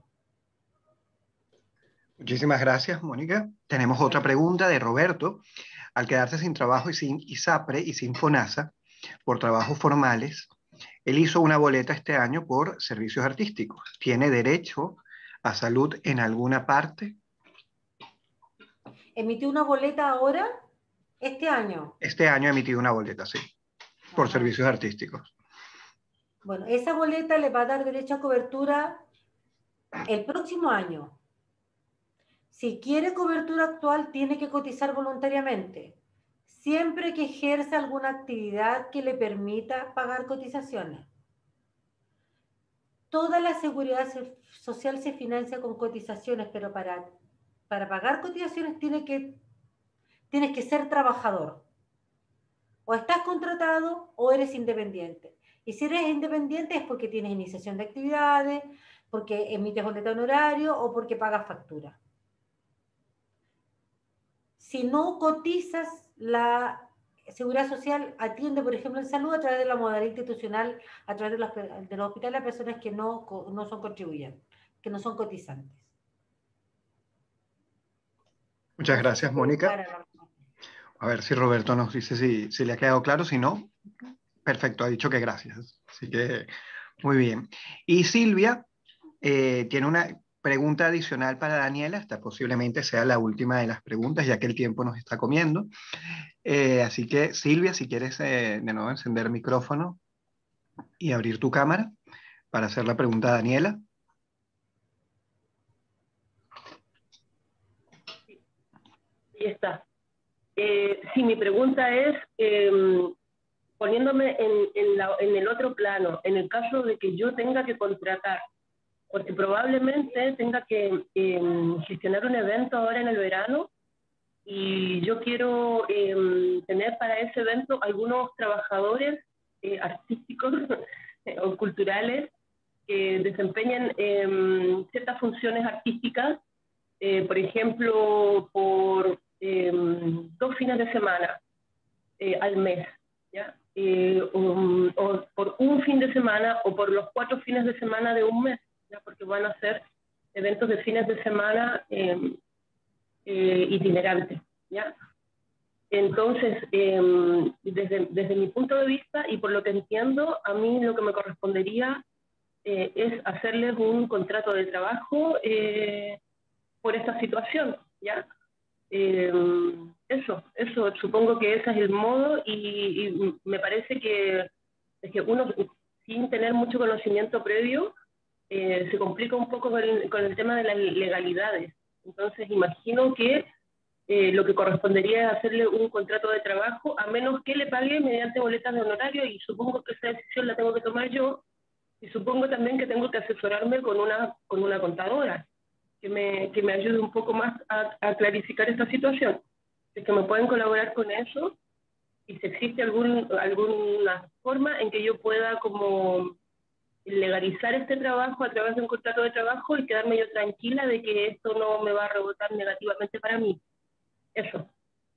Muchísimas gracias, Mónica. Tenemos otra pregunta de Roberto. Al quedarse sin trabajo y sin ISAPRE y sin FONASA por trabajos formales, él hizo una boleta este año por servicios artísticos. ¿Tiene derecho a salud en alguna parte? ¿Emitió una boleta ahora? ¿Este año? Este año ha emitido una boleta, sí, por servicios artísticos. Bueno, esa boleta le va a dar derecho a cobertura el próximo año. Si quiere cobertura actual, tiene que cotizar voluntariamente, siempre que ejerza alguna actividad que le permita pagar cotizaciones. Toda la seguridad social se financia con cotizaciones, pero para pagar cotizaciones tienes que ser trabajador. O estás contratado o eres independiente. Y si eres independiente es porque tienes iniciación de actividades, porque emites boleto honorario o porque pagas factura. Si no cotizas, la Seguridad Social atiende, por ejemplo, en salud a través de la modalidad institucional, a través de los hospitales a personas que no son contribuyentes, que no son cotizantes. Muchas gracias, Mónica. A ver si Roberto nos dice si le ha quedado claro. Si no, perfecto, ha dicho que gracias. Así que, muy bien. Y Silvia tiene una pregunta adicional para Daniela. Esta posiblemente sea la última de las preguntas, ya que el tiempo nos está comiendo. Así que, Silvia, si quieres de nuevo encender el micrófono y abrir tu cámara para hacer la pregunta a Daniela. aquí está. Sí, mi pregunta es, poniéndome en el otro plano, en el caso de que yo tenga que contratar, porque probablemente tenga que gestionar un evento ahora en el verano, y yo quiero tener para ese evento algunos trabajadores artísticos o culturales que desempeñen ciertas funciones artísticas, por ejemplo, por 2 fines de semana al mes, ¿ya? O por un fin de semana o por los 4 fines de semana de un mes, ¿ya? Porque van a ser eventos de fines de semana itinerantes, ¿ya? Entonces, desde mi punto de vista y por lo que entiendo, a mí lo que me correspondería es hacerles un contrato de trabajo por esta situación, ¿ya? Eso, supongo que ese es el modo, y me parece que es que uno, sin tener mucho conocimiento previo, se complica un poco con el tema de las legalidades. Entonces imagino que lo que correspondería es hacerle un contrato de trabajo, a menos que le pague mediante boletas de honorario, y supongo que esa decisión la tengo que tomar yo, y supongo también que tengo que asesorarme con una contadora que me ayude un poco más a clarificar esta situación. Si es que me pueden colaborar con eso, y si existe alguna forma en que yo pueda como legalizar este trabajo a través de un contrato de trabajo y quedarme yo tranquila de que esto no me va a rebotar negativamente para mí. Eso.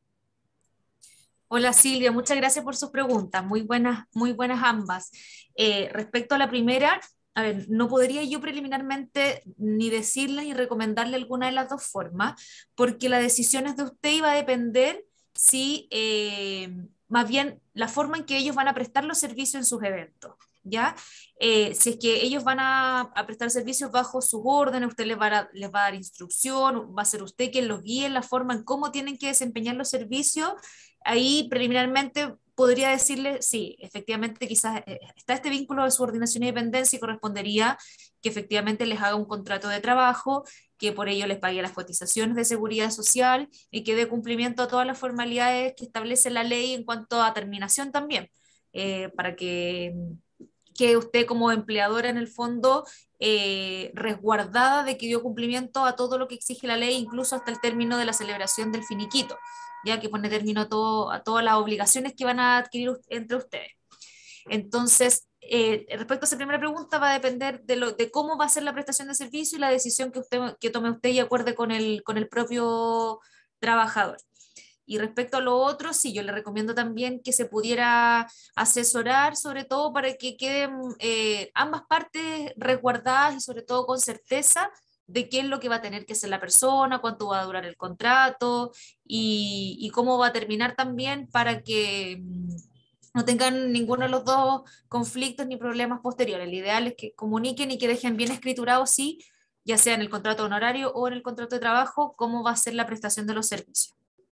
Hola Silvia, muchas gracias por sus preguntas, muy buenas ambas. Respecto a la primera, a ver, no podría yo preliminarmente ni decirle ni recomendarle alguna de las dos formas, porque la decisión es de usted y va a depender si, más bien, la forma en que ellos van a prestar los servicios en sus eventos, ¿ya? Si es que ellos van a prestar servicios bajo sus órdenes, usted les va a dar instrucción, va a ser usted quien los guíe en la forma en cómo tienen que desempeñar los servicios. Ahí preliminarmente podría decirle, sí, efectivamente quizás está este vínculo de subordinación y dependencia, y correspondería que efectivamente les haga un contrato de trabajo, que por ello les pague las cotizaciones de seguridad social y que dé cumplimiento a todas las formalidades que establece la ley en cuanto a terminación también, para que usted como empleadora en el fondo resguardada de que dio cumplimiento a todo lo que exige la ley, incluso hasta el término de la celebración del finiquito, ya que pone término a todas las obligaciones que van a adquirir entre ustedes. Entonces, respecto a esa primera pregunta, va a depender de cómo va a ser la prestación de servicio y la decisión que tome usted y acuerde con el propio trabajador. Y respecto a lo otro, sí, yo le recomiendo también que se pudiera asesorar, sobre todo para que queden ambas partes resguardadas y sobre todo con certeza de qué es lo que va a tener que hacer la persona, cuánto va a durar el contrato y cómo va a terminar también, para que no tengan ninguno de los dos conflictos ni problemas posteriores. El ideal es que comuniquen y que dejen bien escriturado, sí, ya sea en el contrato honorario o en el contrato de trabajo, cómo va a ser la prestación de los servicios.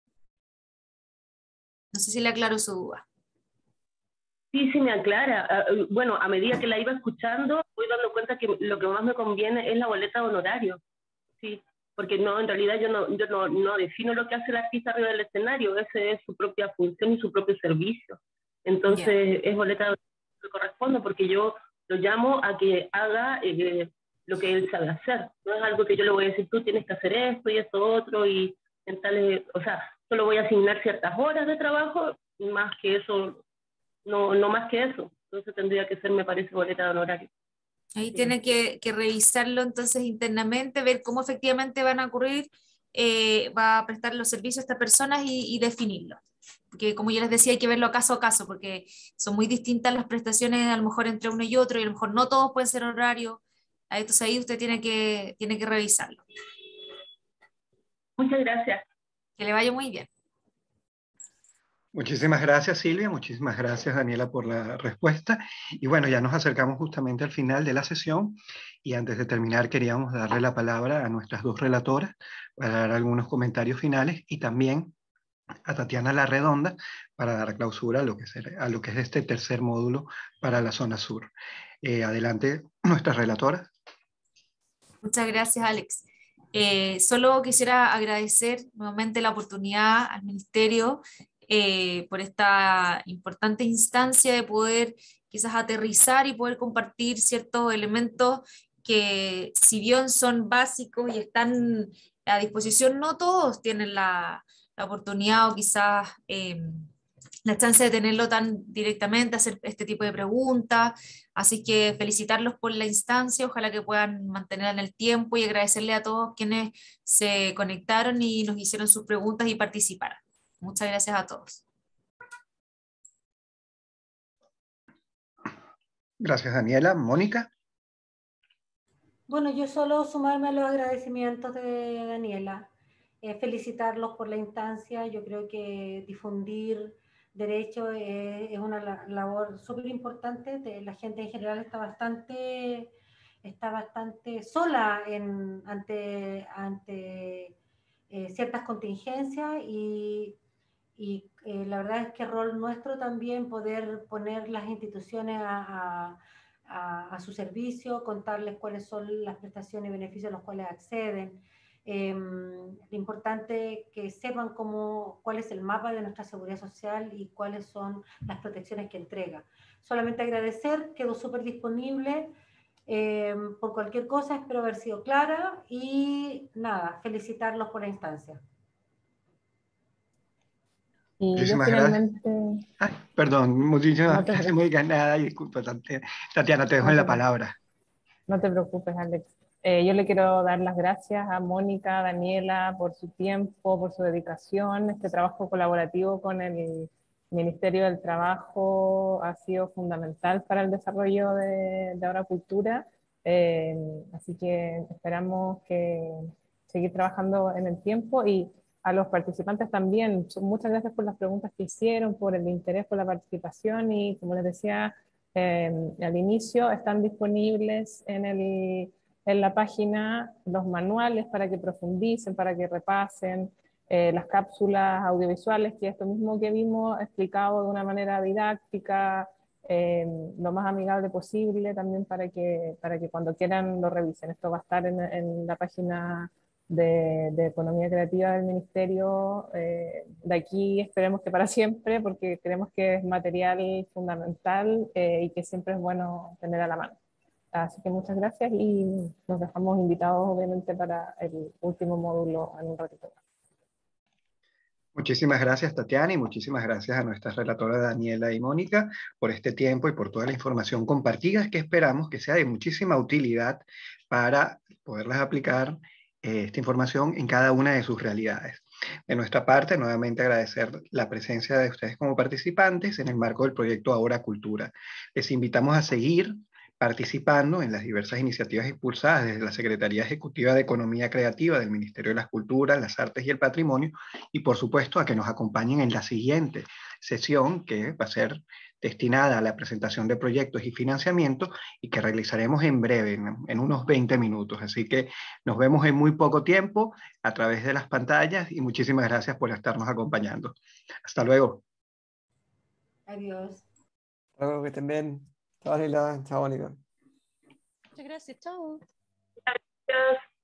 No sé si le aclaro su duda. Sí, me aclara. Bueno, a medida que la iba escuchando, voy dando cuenta que lo que más me conviene es la boleta de honorario. Sí, porque no, en realidad yo no defino lo que hace el artista arriba del escenario, ese es su propia función y su propio servicio. Entonces, es boleta de honorario que corresponde, porque yo lo llamo a que haga lo que él sabe hacer. No es algo que yo le voy a decir, tú tienes que hacer esto y esto otro, y en tales, o sea, solo voy a asignar ciertas horas de trabajo, más que eso, no más que eso. Entonces tendría que ser, me parece, boleta de honorario. Ahí tiene que revisarlo entonces internamente, ver cómo efectivamente van a ocurrir, va a prestar los servicios a estas personas y definirlo. Porque como yo les decía, hay que verlo caso a caso, porque son muy distintas las prestaciones a lo mejor entre uno y otro, y a lo mejor no todos pueden ser horarios. Entonces ahí usted tiene que revisarlo. Muchas gracias. Que le vaya muy bien. Muchísimas gracias, Silvia. Muchísimas gracias, Daniela, por la respuesta. Y bueno, ya nos acercamos justamente al final de la sesión, y antes de terminar queríamos darle la palabra a nuestras dos relatoras para dar algunos comentarios finales, y también a Tatiana Larredonda para dar clausura a lo que es este tercer módulo para la zona sur. Adelante, nuestras relatoras. Muchas gracias, Alex. Solo quisiera agradecer nuevamente la oportunidad al Ministerio por esta importante instancia de poder quizás aterrizar y poder compartir ciertos elementos que, si bien son básicos y están a disposición, no todos tienen la oportunidad o quizás la chance de tenerlo tan directamente, hacer este tipo de preguntas. Así que felicitarlos por la instancia, ojalá que puedan mantenerla en el tiempo, y agradecerle a todos quienes se conectaron y nos hicieron sus preguntas y participaron. Muchas gracias a todos. Gracias, Daniela. Mónica. Bueno, yo solo sumarme a los agradecimientos de Daniela, felicitarlos por la instancia. Yo creo que difundir derecho es una labor súper importante. La gente en general está bastante sola ante ciertas contingencias, y la verdad es que es rol nuestro también poder poner las instituciones a su servicio, contarles cuáles son las prestaciones y beneficios a los cuales acceden. Lo importante que sepan cuál es el mapa de nuestra seguridad social y cuáles son las protecciones que entrega. Solamente agradecer, quedo súper disponible por cualquier cosa, espero haber sido clara, y nada, felicitarlos por la instancia. Y yo Muchísimas gracias. finalmente... Ay, perdón, muchísimas No te gracias, preocupes. Mónica. Nada, disculpa, Tatiana, te dejo en la palabra. No te preocupes, Alex. Yo le quiero dar las gracias a Mónica, a Daniela, por su tiempo, por su dedicación. Este trabajo colaborativo con el Ministerio del Trabajo ha sido fundamental para el desarrollo de Ahora Cultura. Así que esperamos que seguir trabajando en el tiempo, y a los participantes también. Muchas gracias por las preguntas que hicieron, por el interés, por la participación, y como les decía, al inicio están disponibles en la página los manuales para que profundicen, para que repasen las cápsulas audiovisuales, que esto mismo que vimos explicado de una manera didáctica, lo más amigable posible, también para que cuando quieran lo revisen. Esto va a estar en la página de Economía Creativa del Ministerio, de aquí esperemos que para siempre, porque creemos que es material fundamental y que siempre es bueno tener a la mano. Así que muchas gracias, y nos dejamos invitados obviamente para el último módulo en un ratito. Muchísimas gracias, Tatiana, y muchísimas gracias a nuestras relatoras Daniela y Mónica por este tiempo y por toda la información compartida, que esperamos que sea de muchísima utilidad para poderlas aplicar esta información en cada una de sus realidades. De nuestra parte, nuevamente agradecer la presencia de ustedes como participantes en el marco del proyecto Ahora Cultura. Les invitamos a seguir participando en las diversas iniciativas impulsadas desde la Secretaría Ejecutiva de Economía Creativa del Ministerio de las Culturas, las Artes y el Patrimonio, y por supuesto a que nos acompañen en la siguiente sesión, que va a ser destinada a la presentación de proyectos y financiamiento, y que realizaremos en breve, en unos 20 minutos. Así que nos vemos en muy poco tiempo a través de las pantallas, y muchísimas gracias por estarnos acompañando. Hasta luego. Adiós. Hasta luego, que estén bien. Chao, Lila. Chao, Mónica. Muchas gracias, chao. Gracias.